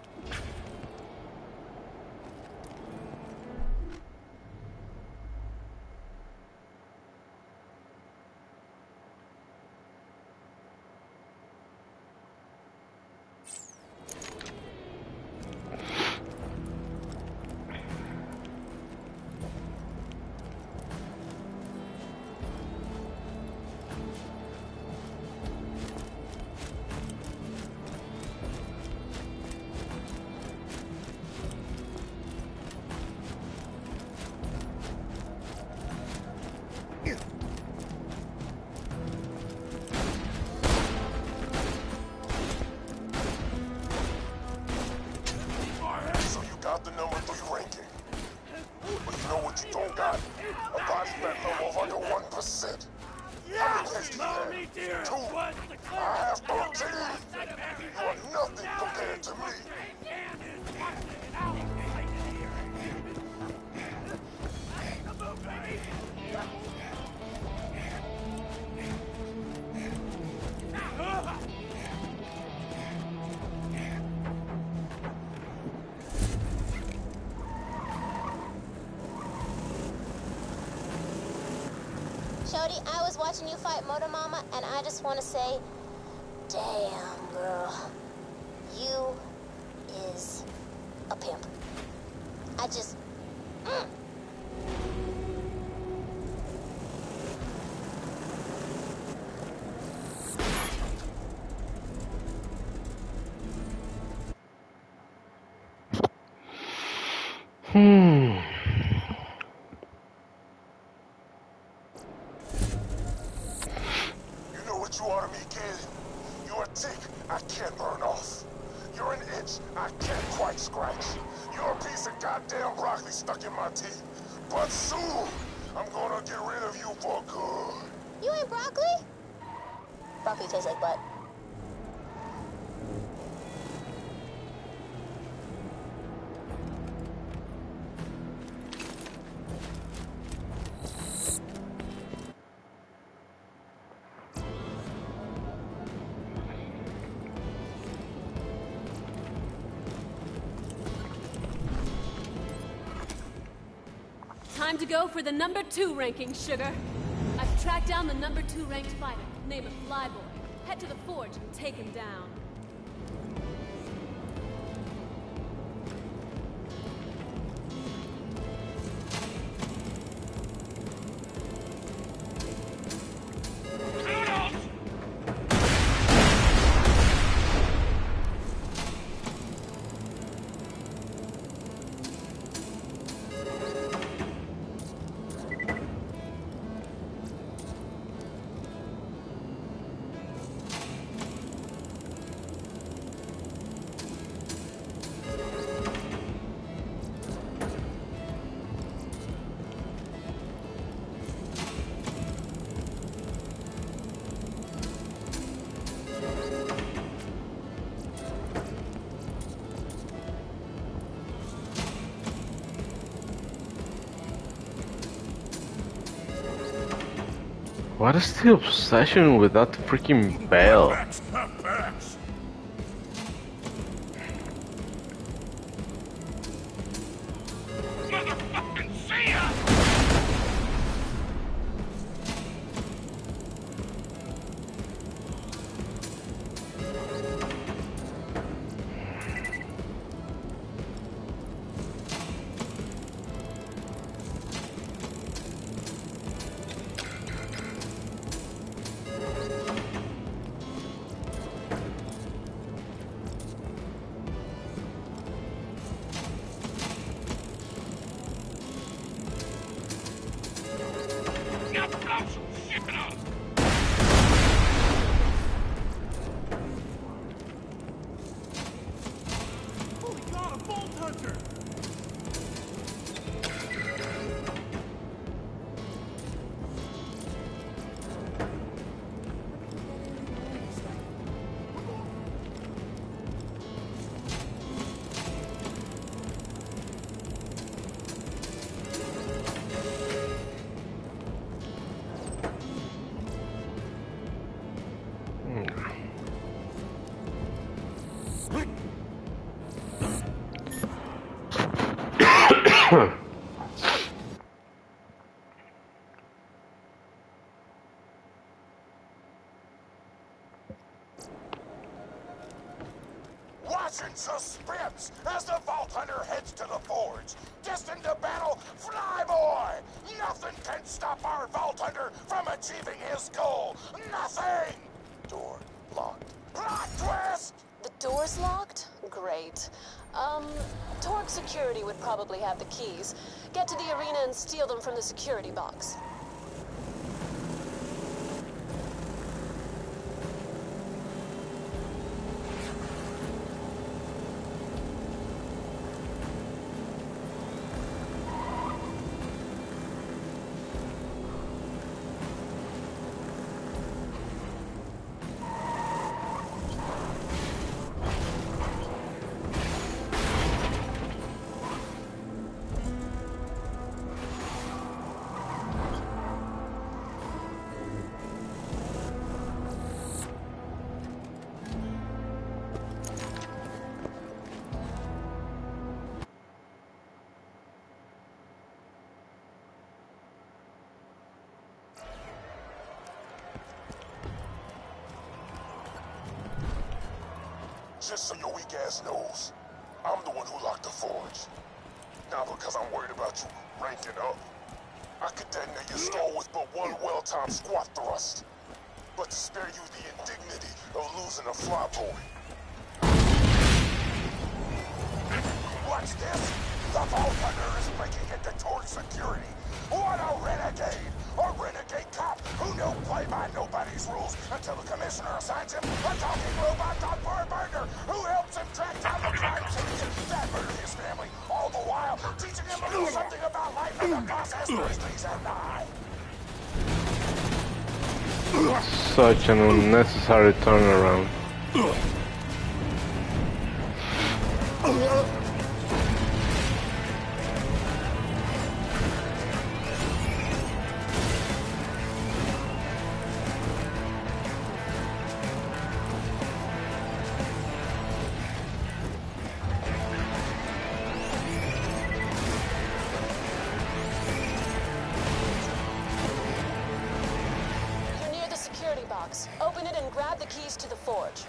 So you got the number three ranking. But you know what you don't got? A body fat level of under one percent. How many hits do you have? Two. I have thirteen. You are nothing compared to me. Shorty, I was watching you fight Motor Mama, and I just want to say, damn, girl. You is a pimp. I just... Mm. Hmm. You know what you are to me, kid? You're a tick I can't burn off. You're an itch I can't quite scratch. You're a piece of goddamn broccoli stuck in my teeth. But soon, I'm gonna get rid of you for good. You ain't broccoli? Broccoli tastes like butt. Time to go for the number two ranking, sugar. I've tracked down the number two ranked fighter. Name of Flyboy. Head to the forge and take him down. What is the obsession with that freaking bell? Motherfucking see ya! Watch in suspense as the Vault Hunter heads to the forge. Destined to battle Flyboy! Nothing can stop our Vault Hunter from achieving his goal. Nothing! Door locked. Plot twist! The door's locked? Great. Um, Torque Security would probably have the keys. Get to the arena and steal them from the security box. Just so your weak ass knows, I'm the one who locked the forge. Not because I'm worried about you ranking up. I could detonate your skull with but one well-timed squat thrust. But to spare you the indignity of losing a Flyboy. Watch this! The Vault Hunter is breaking into Torque Security. What a renegade! A renegade cop who don't play by nobody's rules until the commissioner assigns him a talking robot on Burner who helps him track Such an unnecessary turnaround. Open it and grab the keys to the forge.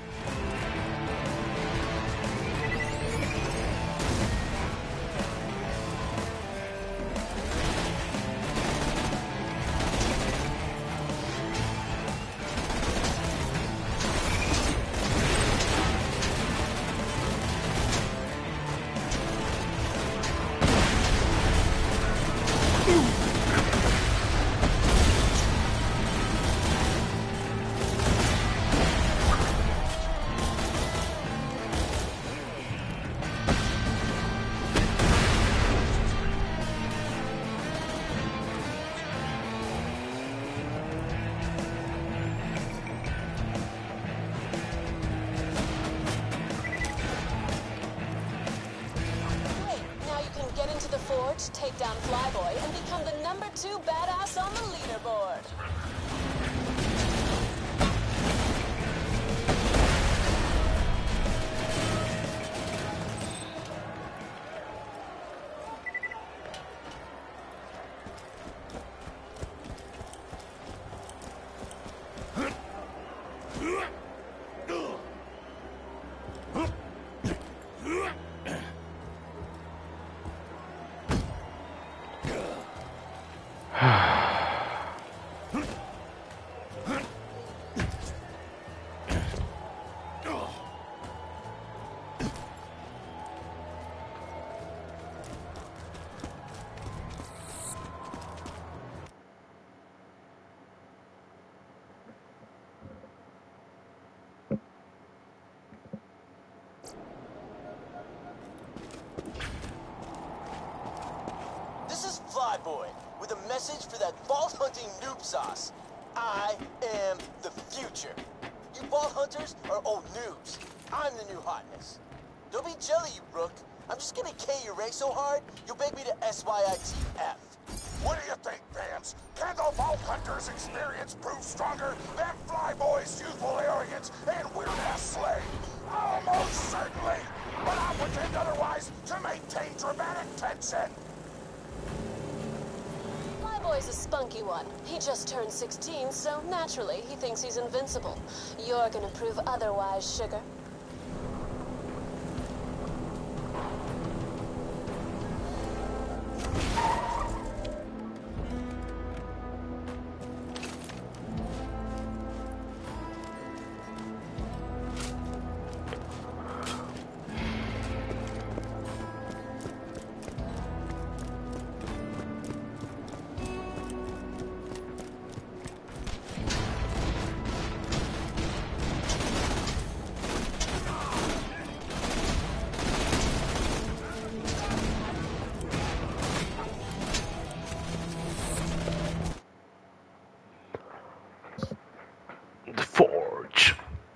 Take down Flyboy and become the number two badass on the leaderboard. Boy, with a message for that vault-hunting noob sauce. I am the future. You vault hunters are old noobs. I'm the new hotness. Don't be jelly, you rook. I'm just gonna K your rank so hard, you'll beg me to S Y I T F. What do you think, Vance? Can the vault hunter's experience prove stronger than Flyboy's youthful arrogance and weird-ass slave? Almost certainly, but I'll pretend otherwise to maintain dramatic tension. Flyboy's a spunky one. He just turned sixteen, so naturally he thinks he's invincible. You're gonna prove otherwise, sugar. The forge.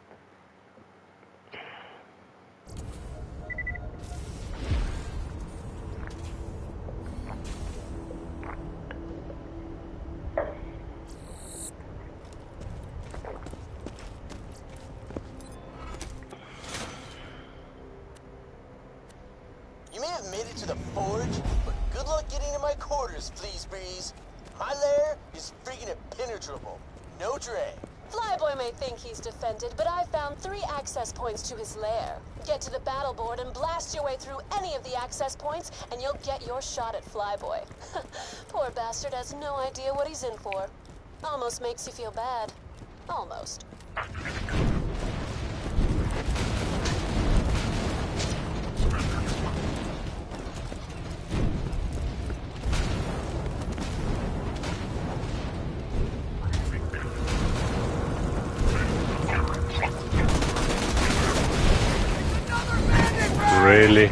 You may have made it to the forge, but good luck getting to my quarters, please, Breeze. My lair is freaking impenetrable. No dray. Flyboy may think he's defended, but I've found three access points to his lair. Get to the battle board and blast your way through any of the access points, and you'll get your shot at Flyboy. Poor bastard has no idea what he's in for. Almost makes you feel bad. Almost. Really?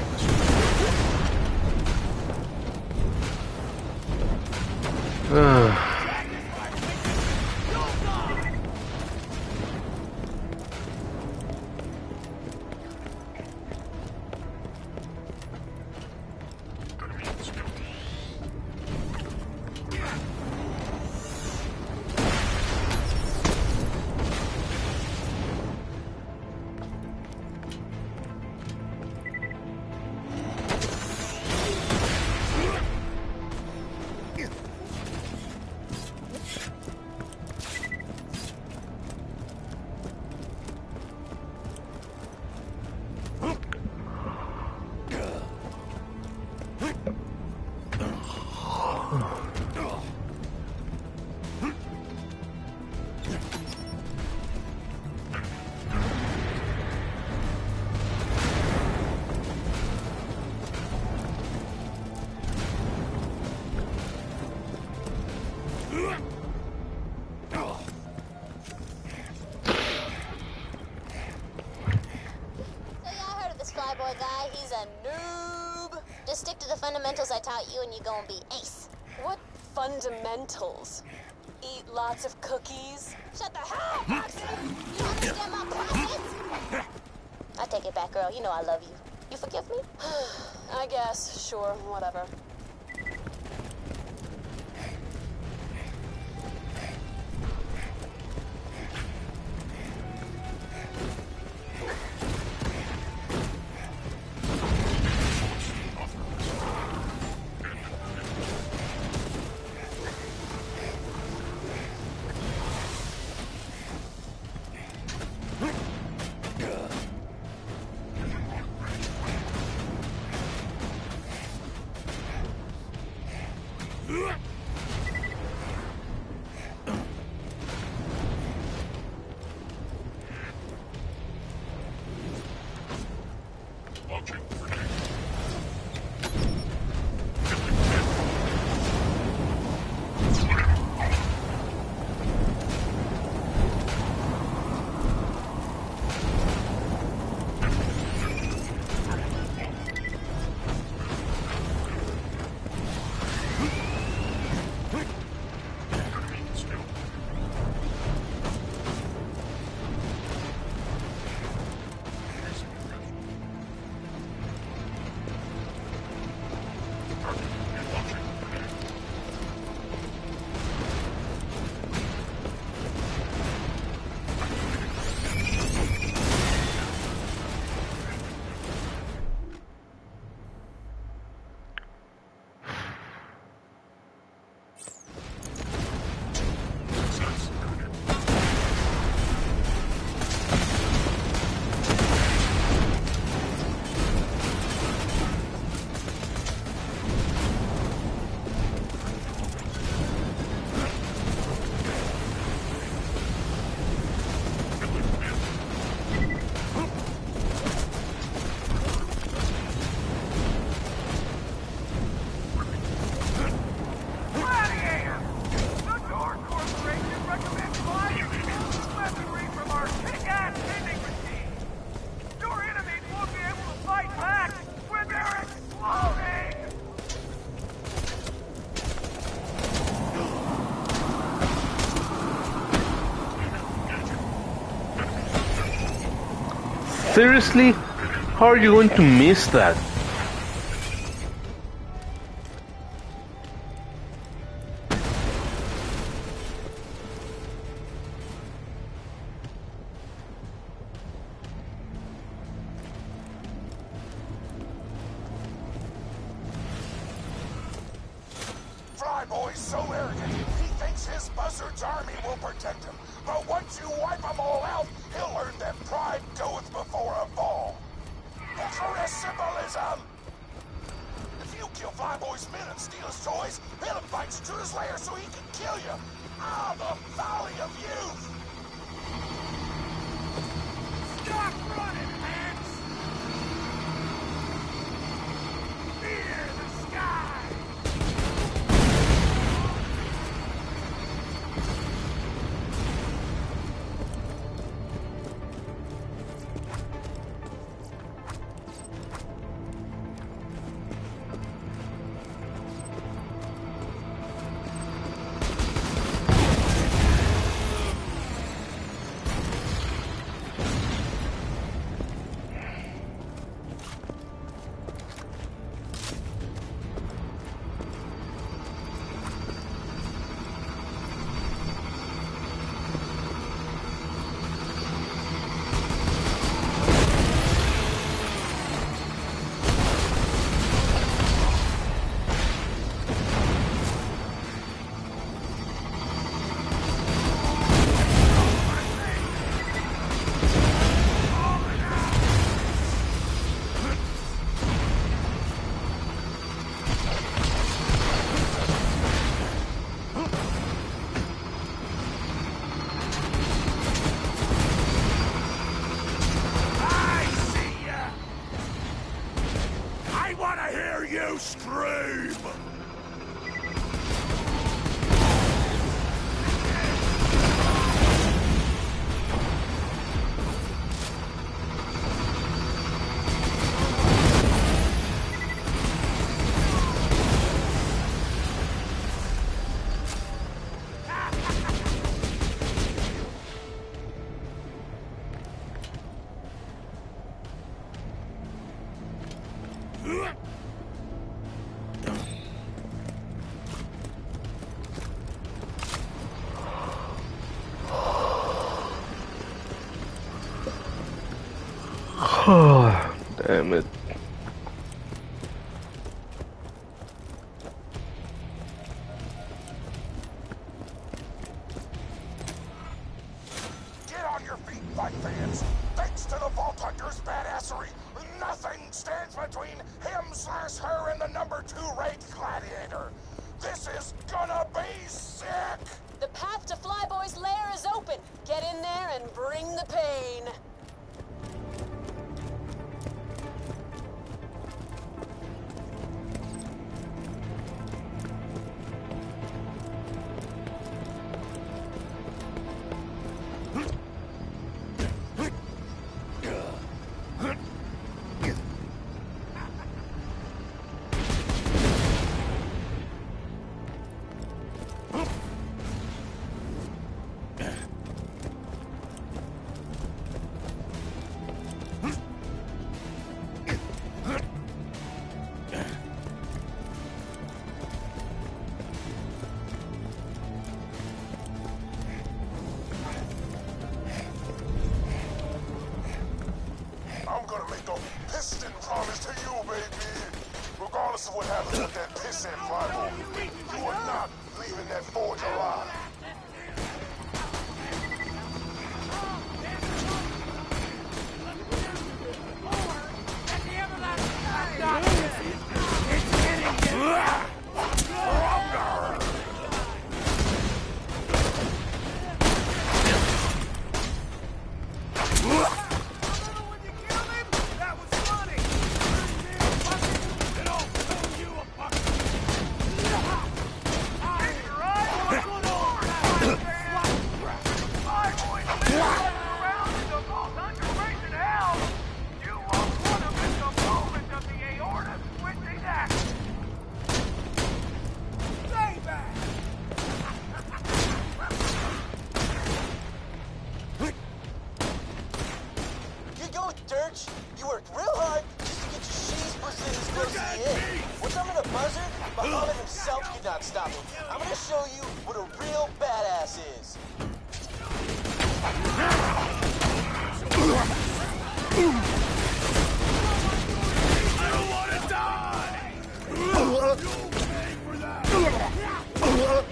Flyboy guy, he's a noob. Just stick to the fundamentals I taught you and you're gonna be ace. What fundamentals? Eat lots of cookies? Shut the hell up, Moxie! You understand my process? I take it back, girl. You know I love you. You forgive me? I guess. Sure. Whatever. Seriously? How are you going to miss that? Flyboy's so arrogant, he thinks his buzzard's army will protect him. But once you wipe them all out, he'll learn that pride goeth before a fall. Picture symbolism! If you kill Flyboy's men and steal his toys, he'll invite you to his lair so he can kill you. Ah, the folly of youth! Stop running, Hans! Fear the sky! damn it. Get on your feet, fight fans. Thanks to the Vault Hunter's badassery, nothing stands between him slash her and the number two rate gladiator. This is gonna be sick! The path to Flyboy's lair is open. Get in there and bring the pain. I'm gonna make a piston promise to you, baby. Regardless of what happens with that piss and Flyboy, you are not leaving that forge alive. You worked real hard just to get your sheaths busted in this close to the end. Once I'm in a buzzard, Muhammad himself could not stop me. I'm gonna show you what a real badass is. I don't want to die! You'll pay for that!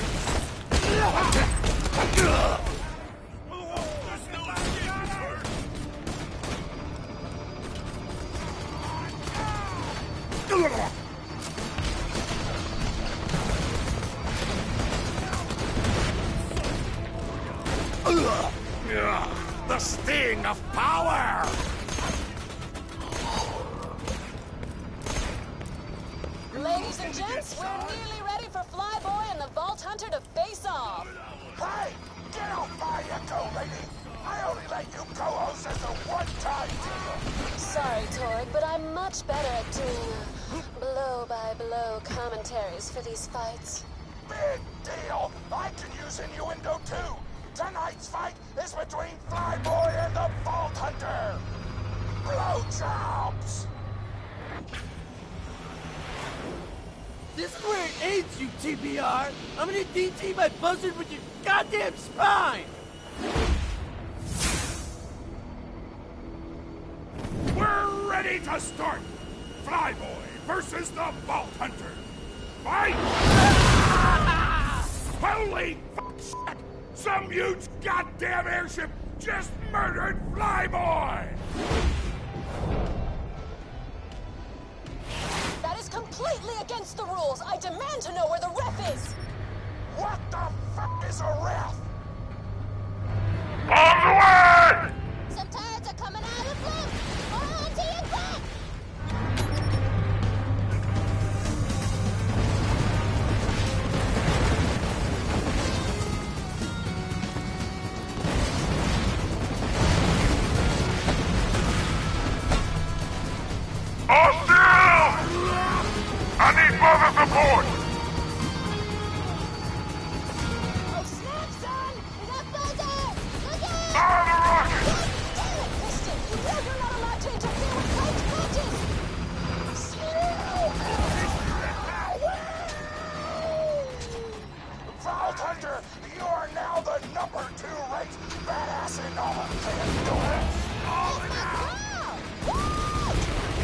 The sting of power! Ladies and gents, we're nearly ready for Flyboy and the Vault Hunter to face off. Hey, get off my echo, lady! I only let you co-host as a one-time deal. Sorry, Torg, but I'm much better at doing uh, blow-by-blow commentaries for these fights. Big deal! I can use innuendo too! Tonight's fight is between Flyboy and the Vault Hunter! Blowjobs! This is where it ends, you T B R! I'm gonna D T my buzzard with your goddamn spine! We're ready to start! Flyboy versus the Vault Hunter! Fight! Holy f***! Some huge goddamn airship just murdered Flyboy! That is completely against the rules. I demand to know where the ref is. What the fuck is a ref? On the way! Some turds are coming out of the flank. Hold on to your back. All still! I need further support! Oh, snap, son! Enough buzzard! Look out! Fire the rocket! Damn it, Piston! You know you're not allowed to interfere with fight matches. Vault Hunter, you are now the number two ranked badass in all of Pandora. It's my girl! Woo!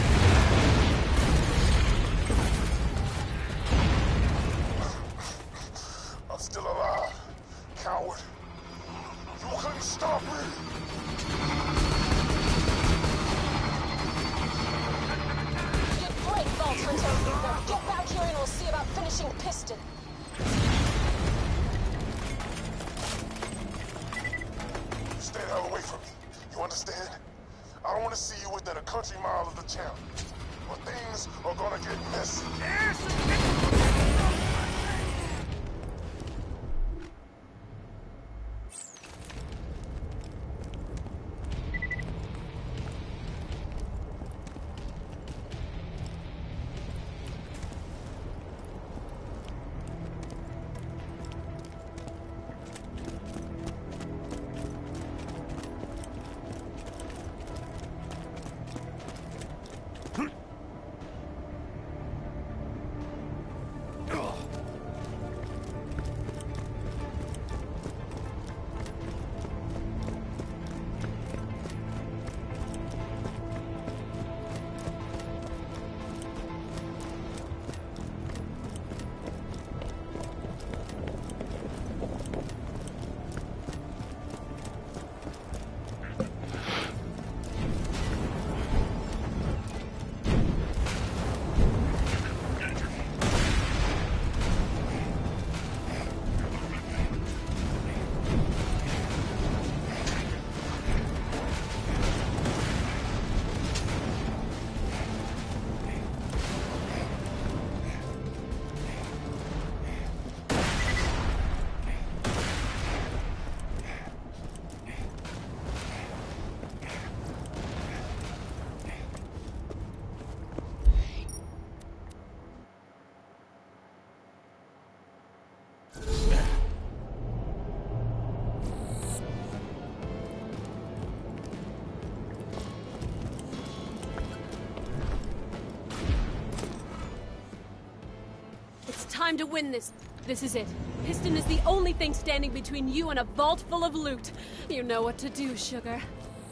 country mile of the challenge. But things are gonna get messy. Time to win this. This is it. Piston is the only thing standing between you and a vault full of loot. You know what to do, sugar.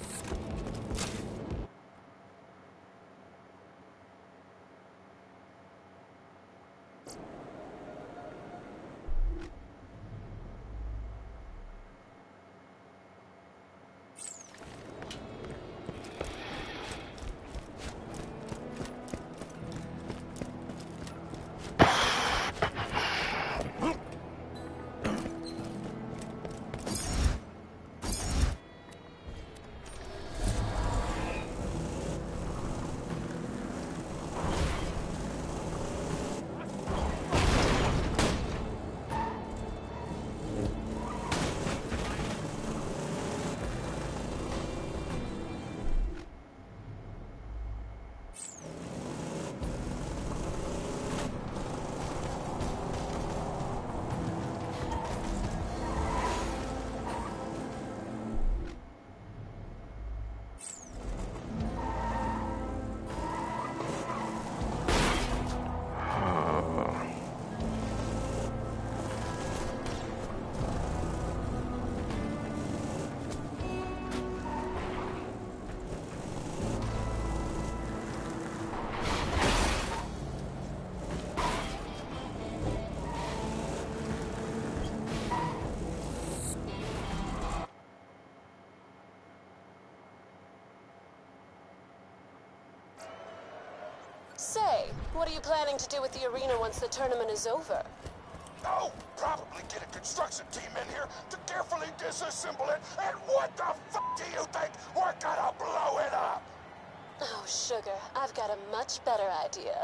Say, what are you planning to do with the arena once the tournament is over? Oh, probably get a construction team in here to carefully disassemble it, and what the fuck do you think? We're gonna blow it up! Oh, sugar, I've got a much better idea.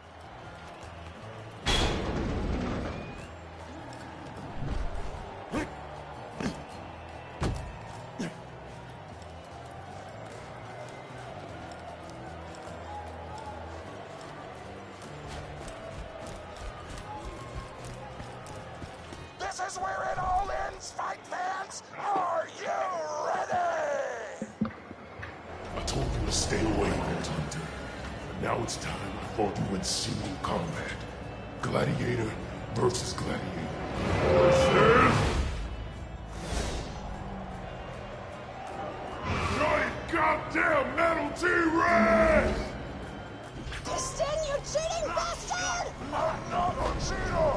This is where it all ends, fight fans! Are you ready? I told you to stay away, Vault Hunter. But now it's time I fought you in single combat. Gladiator versus gladiator. Versus... Giant goddamn metal T-Rex! Piston, you cheating bastard! I'm not a cheater!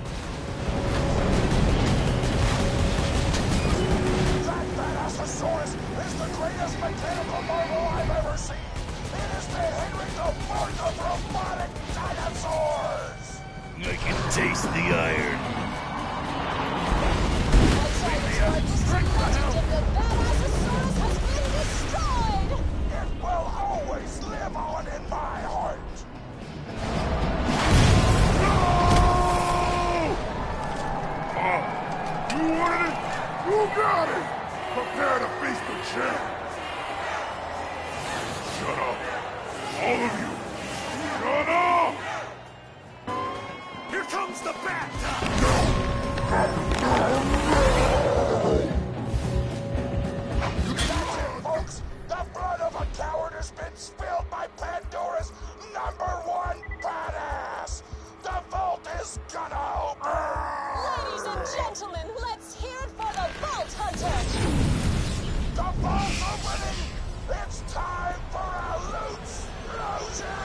That Badassosaurus is the greatest mechanical marvel I've ever seen! It is the Henry the Fourth of robotic dinosaurs! I can taste the iron. got it? Prepare to face the champ. Shut up. All of you. Shut up! Here comes the bad time! That's it, folks! The blood of a coward has been spilled by Pandora's number one badass! The vault is gonna open! Ladies and gentlemen, let's hear it for the Vault Hunter! The vault's opening! It's time for a loot explosion!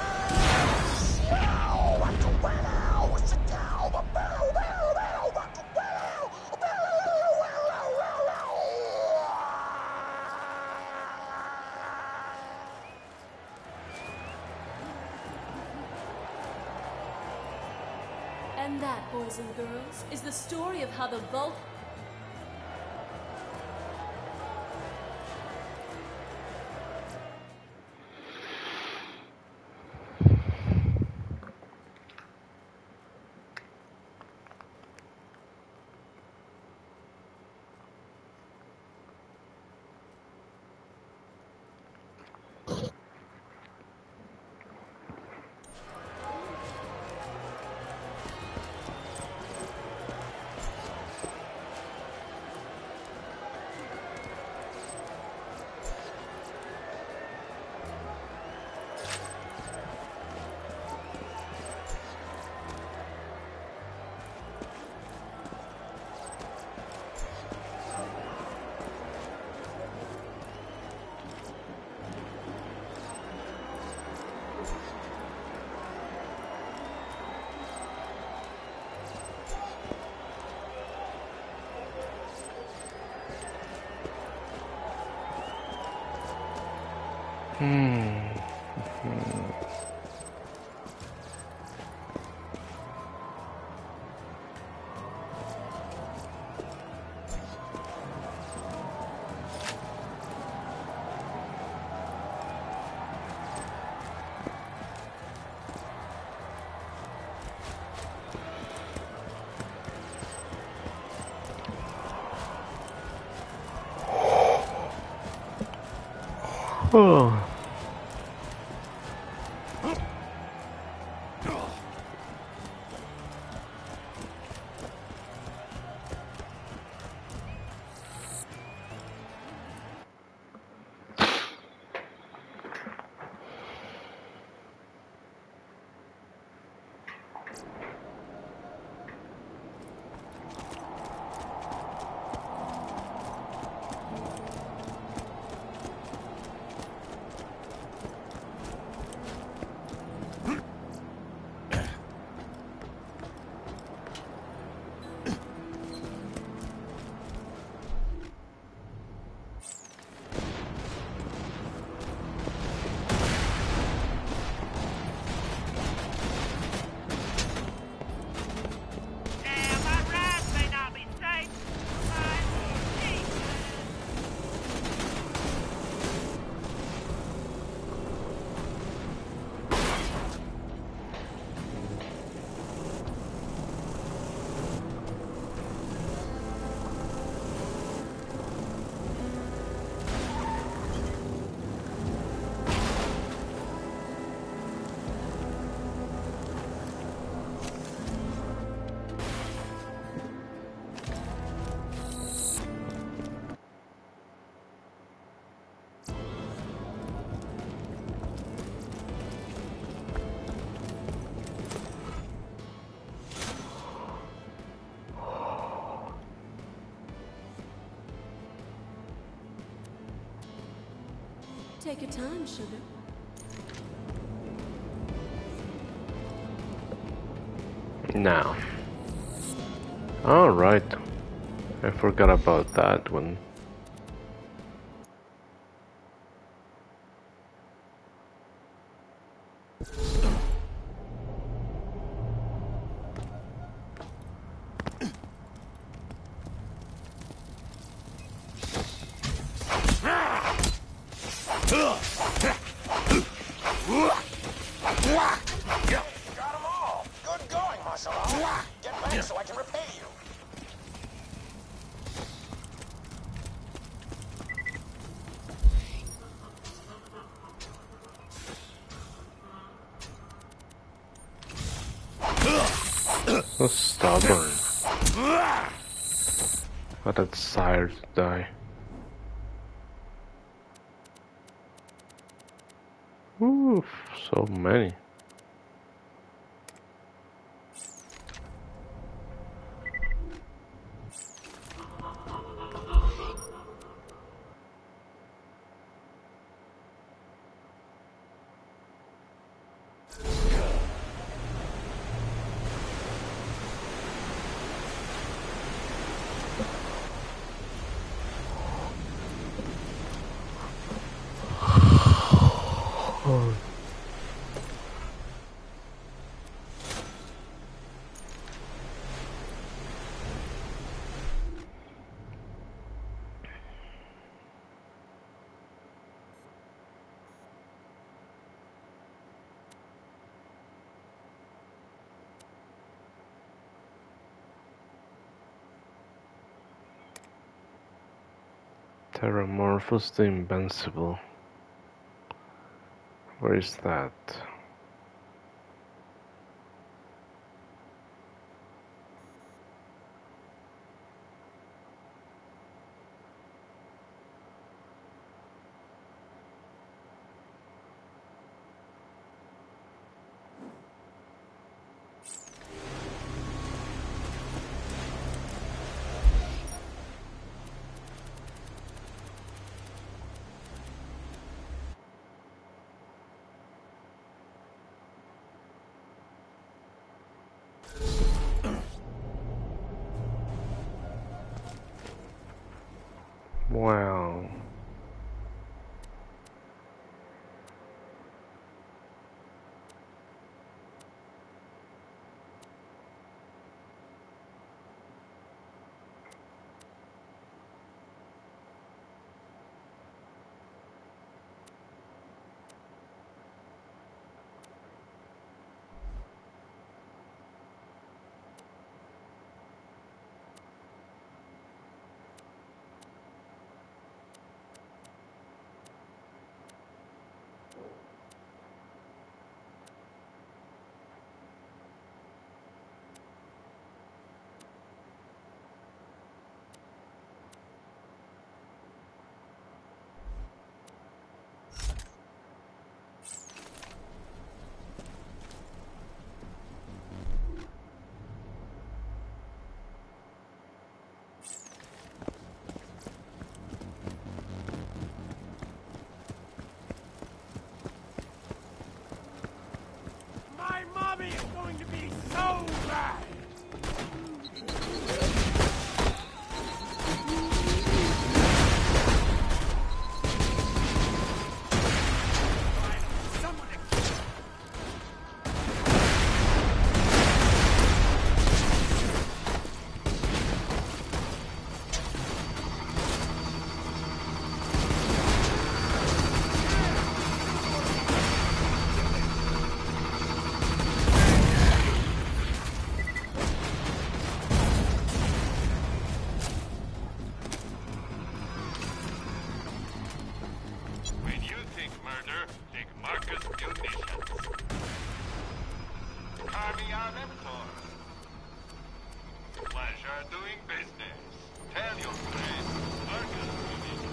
And that, boys and girls, is the story of how the Vault... Hmm. Oh. Take your time, sugar. Now. Alright. I forgot about that one. So stubborn. What a desire to die. Oof, so many. Terramorphous the Invincible. Where is that? Wow. My mommy is going to be so bad! When you think murder, think Marcus Munitions. Carmia Lemtor. Pleasure doing business. Tell your friend, Marcus Munitions.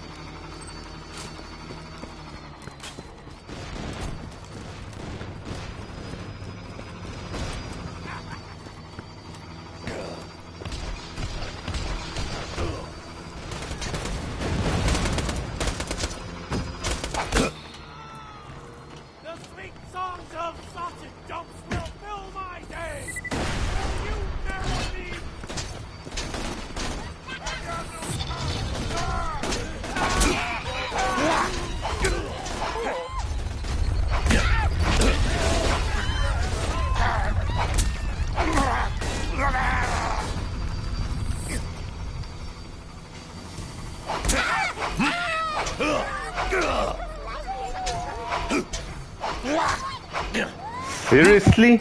The sweet songs of sausage dumps will fill my day! Will you marry me? Seriously?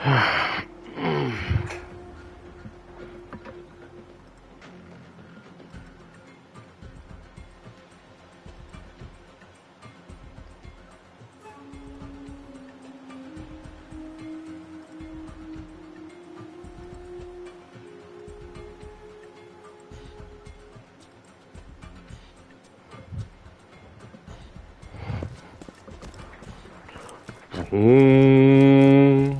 Mm.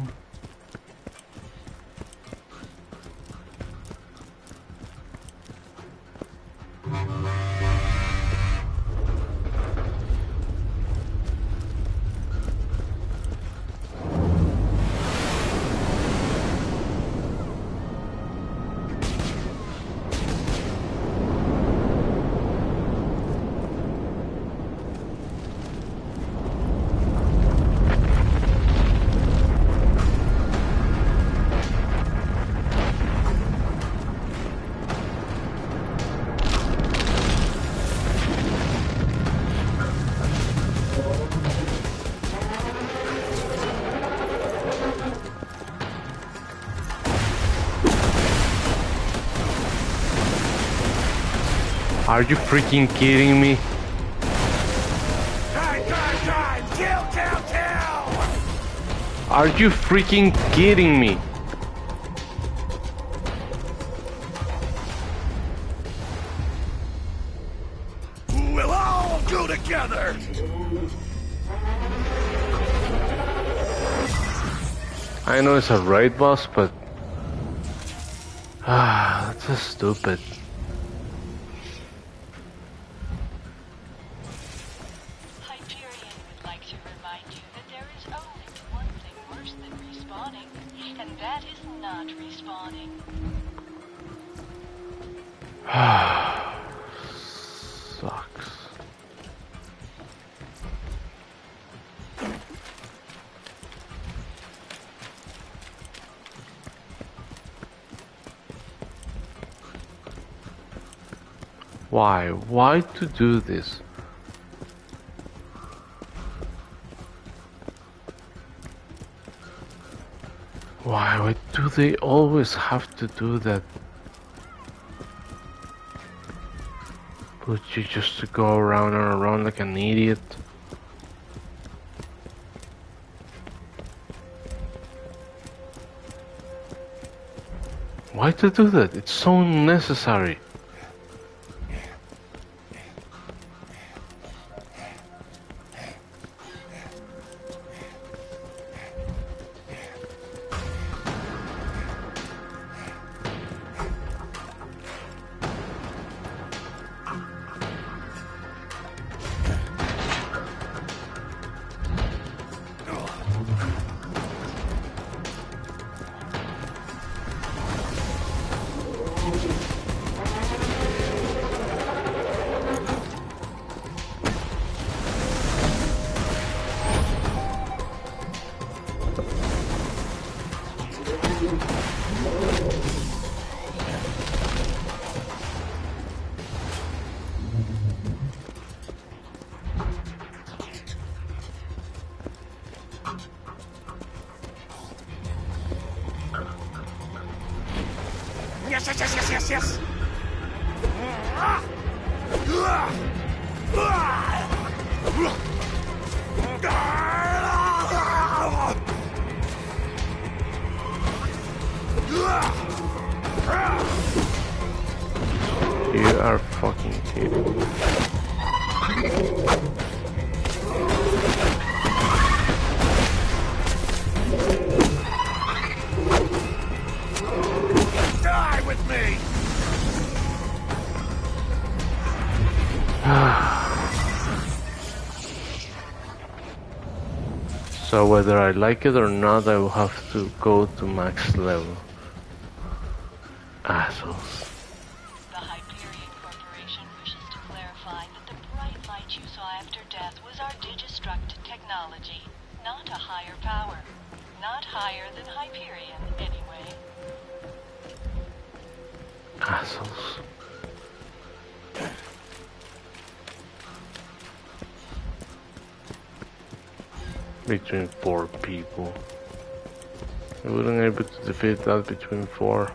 Are you freaking kidding me? Time, time, time! Kill, kill, kill! Are you freaking kidding me? We'll all go together! I know it's a raid boss, but ah, that's so stupid. Hyperion would like to remind you that there is only one thing worse than respawning, and that is not respawning. Sucks. Why? Why to do this? Why? Why do they always have to do that? Put you just to go around and around like an idiot. Why to do that? It's so unnecessary. Yes, yes, yes, yes, yes, yes! You are fucking kidding me. Die with me! So whether I like it or not, I will have to go to max level. Assholes. The Hyperion Corporation wishes to clarify that the bright light you saw after death was our Digistruct technology, not a higher power. Not higher than Hyperion, anyway. Assholes. Between four people. I wasn't able to defeat that between four.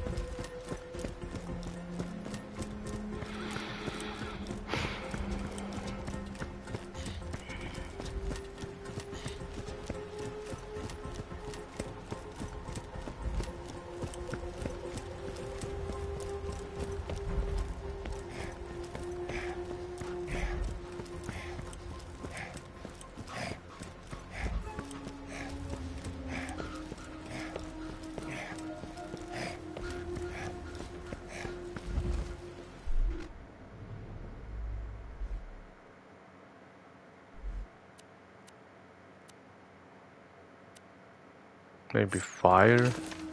Maybe fire?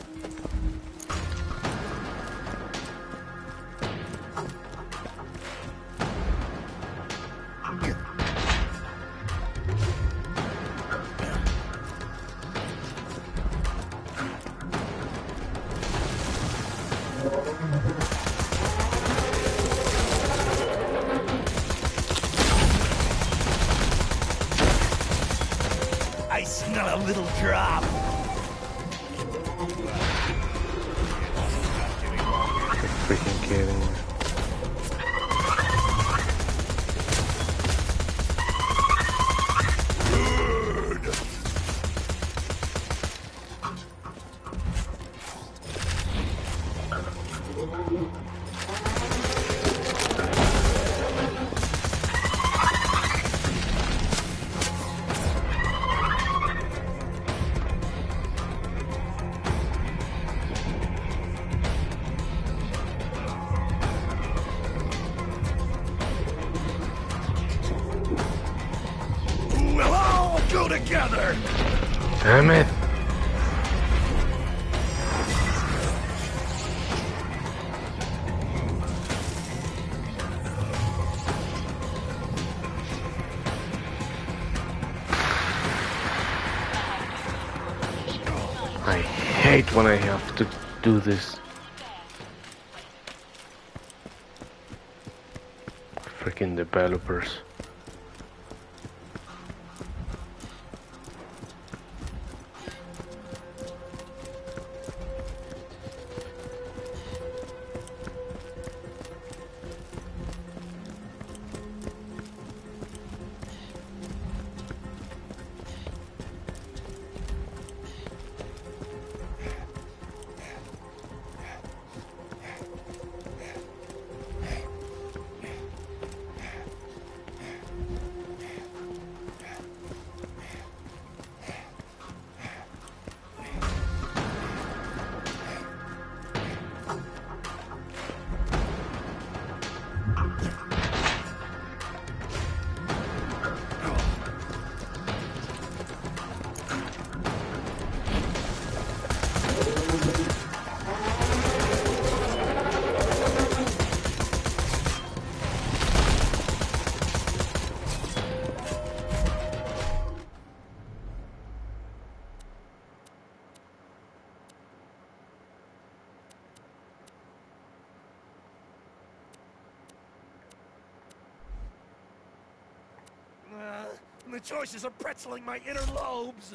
I smell a little drop. Freaking kidding me. We'll all go together. Damn it! I hate when I have to do this. Freaking developers. Uh, the choices are pretzeling my inner lobes.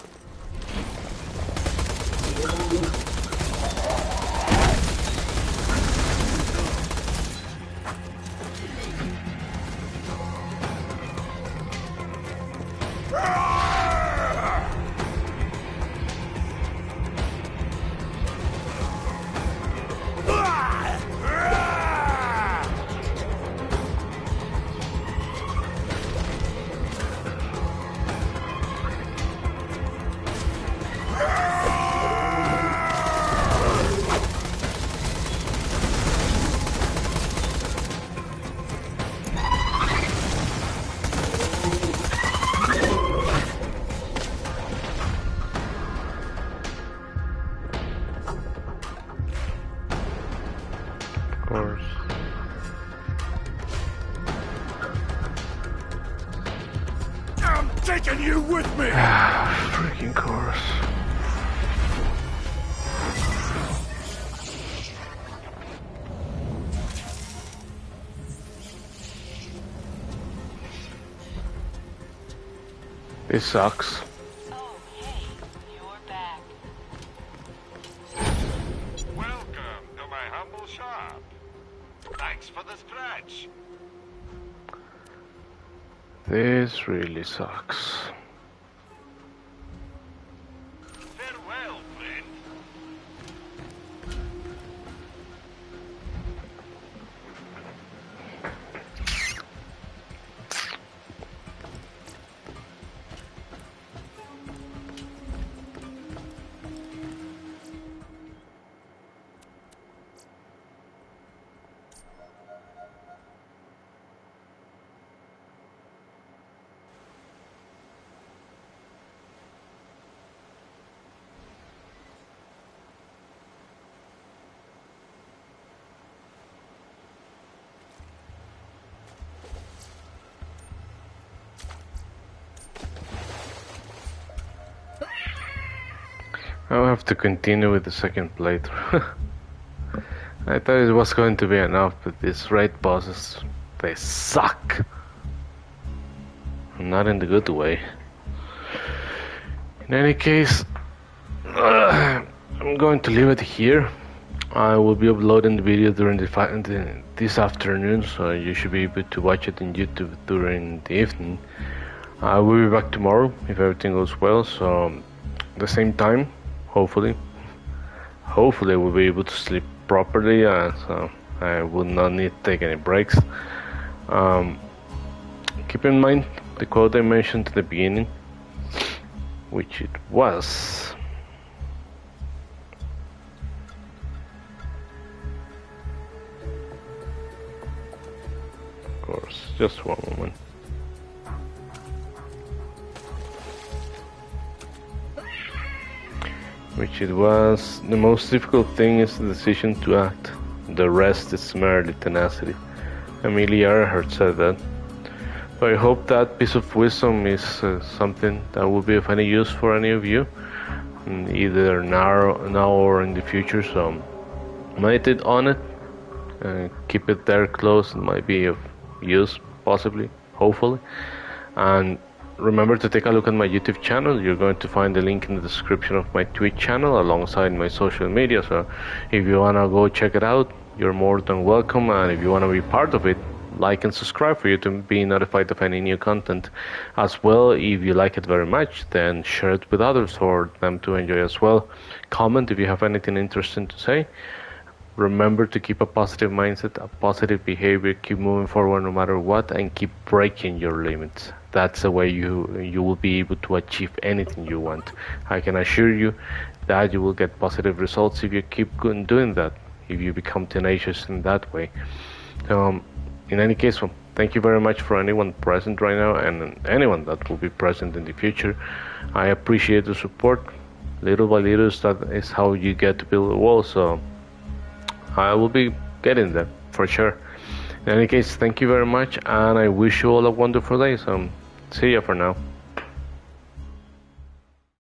Course. I'm taking you with me. Freaking course. This sucks. Oh, hey, you're back. This really sucks. Farewell, friend. I'll have to continue with the second playthrough. I thought it was going to be enough, but these raid bosses, they suck. Not in the good way. In any case, uh, I'm going to leave it here. I will be uploading the video during the, the this afternoon, so you should be able to watch it on YouTube during the evening. I will be back tomorrow if everything goes well, so at the same time, hopefully. Hopefully we'll be able to sleep properly, uh, so I will not need to take any breaks. Um, keep in mind the quote I mentioned at the beginning, which it was. Of course, just one moment. Which it was, the most difficult thing is the decision to act. The rest is merely tenacity. Amelia Earhart said that. So I hope that piece of wisdom is uh, something that will be of any use for any of you, either now, now or in the future. So meditate on it, uh, keep it there close. It might be of use, possibly, hopefully. And remember to take a look at my YouTube channel. You're going to find the link in the description of my Twitch channel alongside my social media. So if you want to go check it out, you're more than welcome. And if you want to be part of it, like and subscribe for you to be notified of any new content as well. If you like it very much, then share it with others for them to enjoy as well. Comment if you have anything interesting to say. Remember to keep a positive mindset, a positive behavior, keep moving forward no matter what, and keep breaking your limits. That's the way you you will be able to achieve anything you want. I can assure you that you will get positive results if you keep doing that, if you become tenacious in that way. Um, in any case, well, thank you very much for anyone present right now and anyone that will be present in the future. I appreciate the support. Little by little, that is how you get to build a wall. So I will be getting there for sure. In any case, thank you very much, and I wish you all a wonderful day. So see ya for now.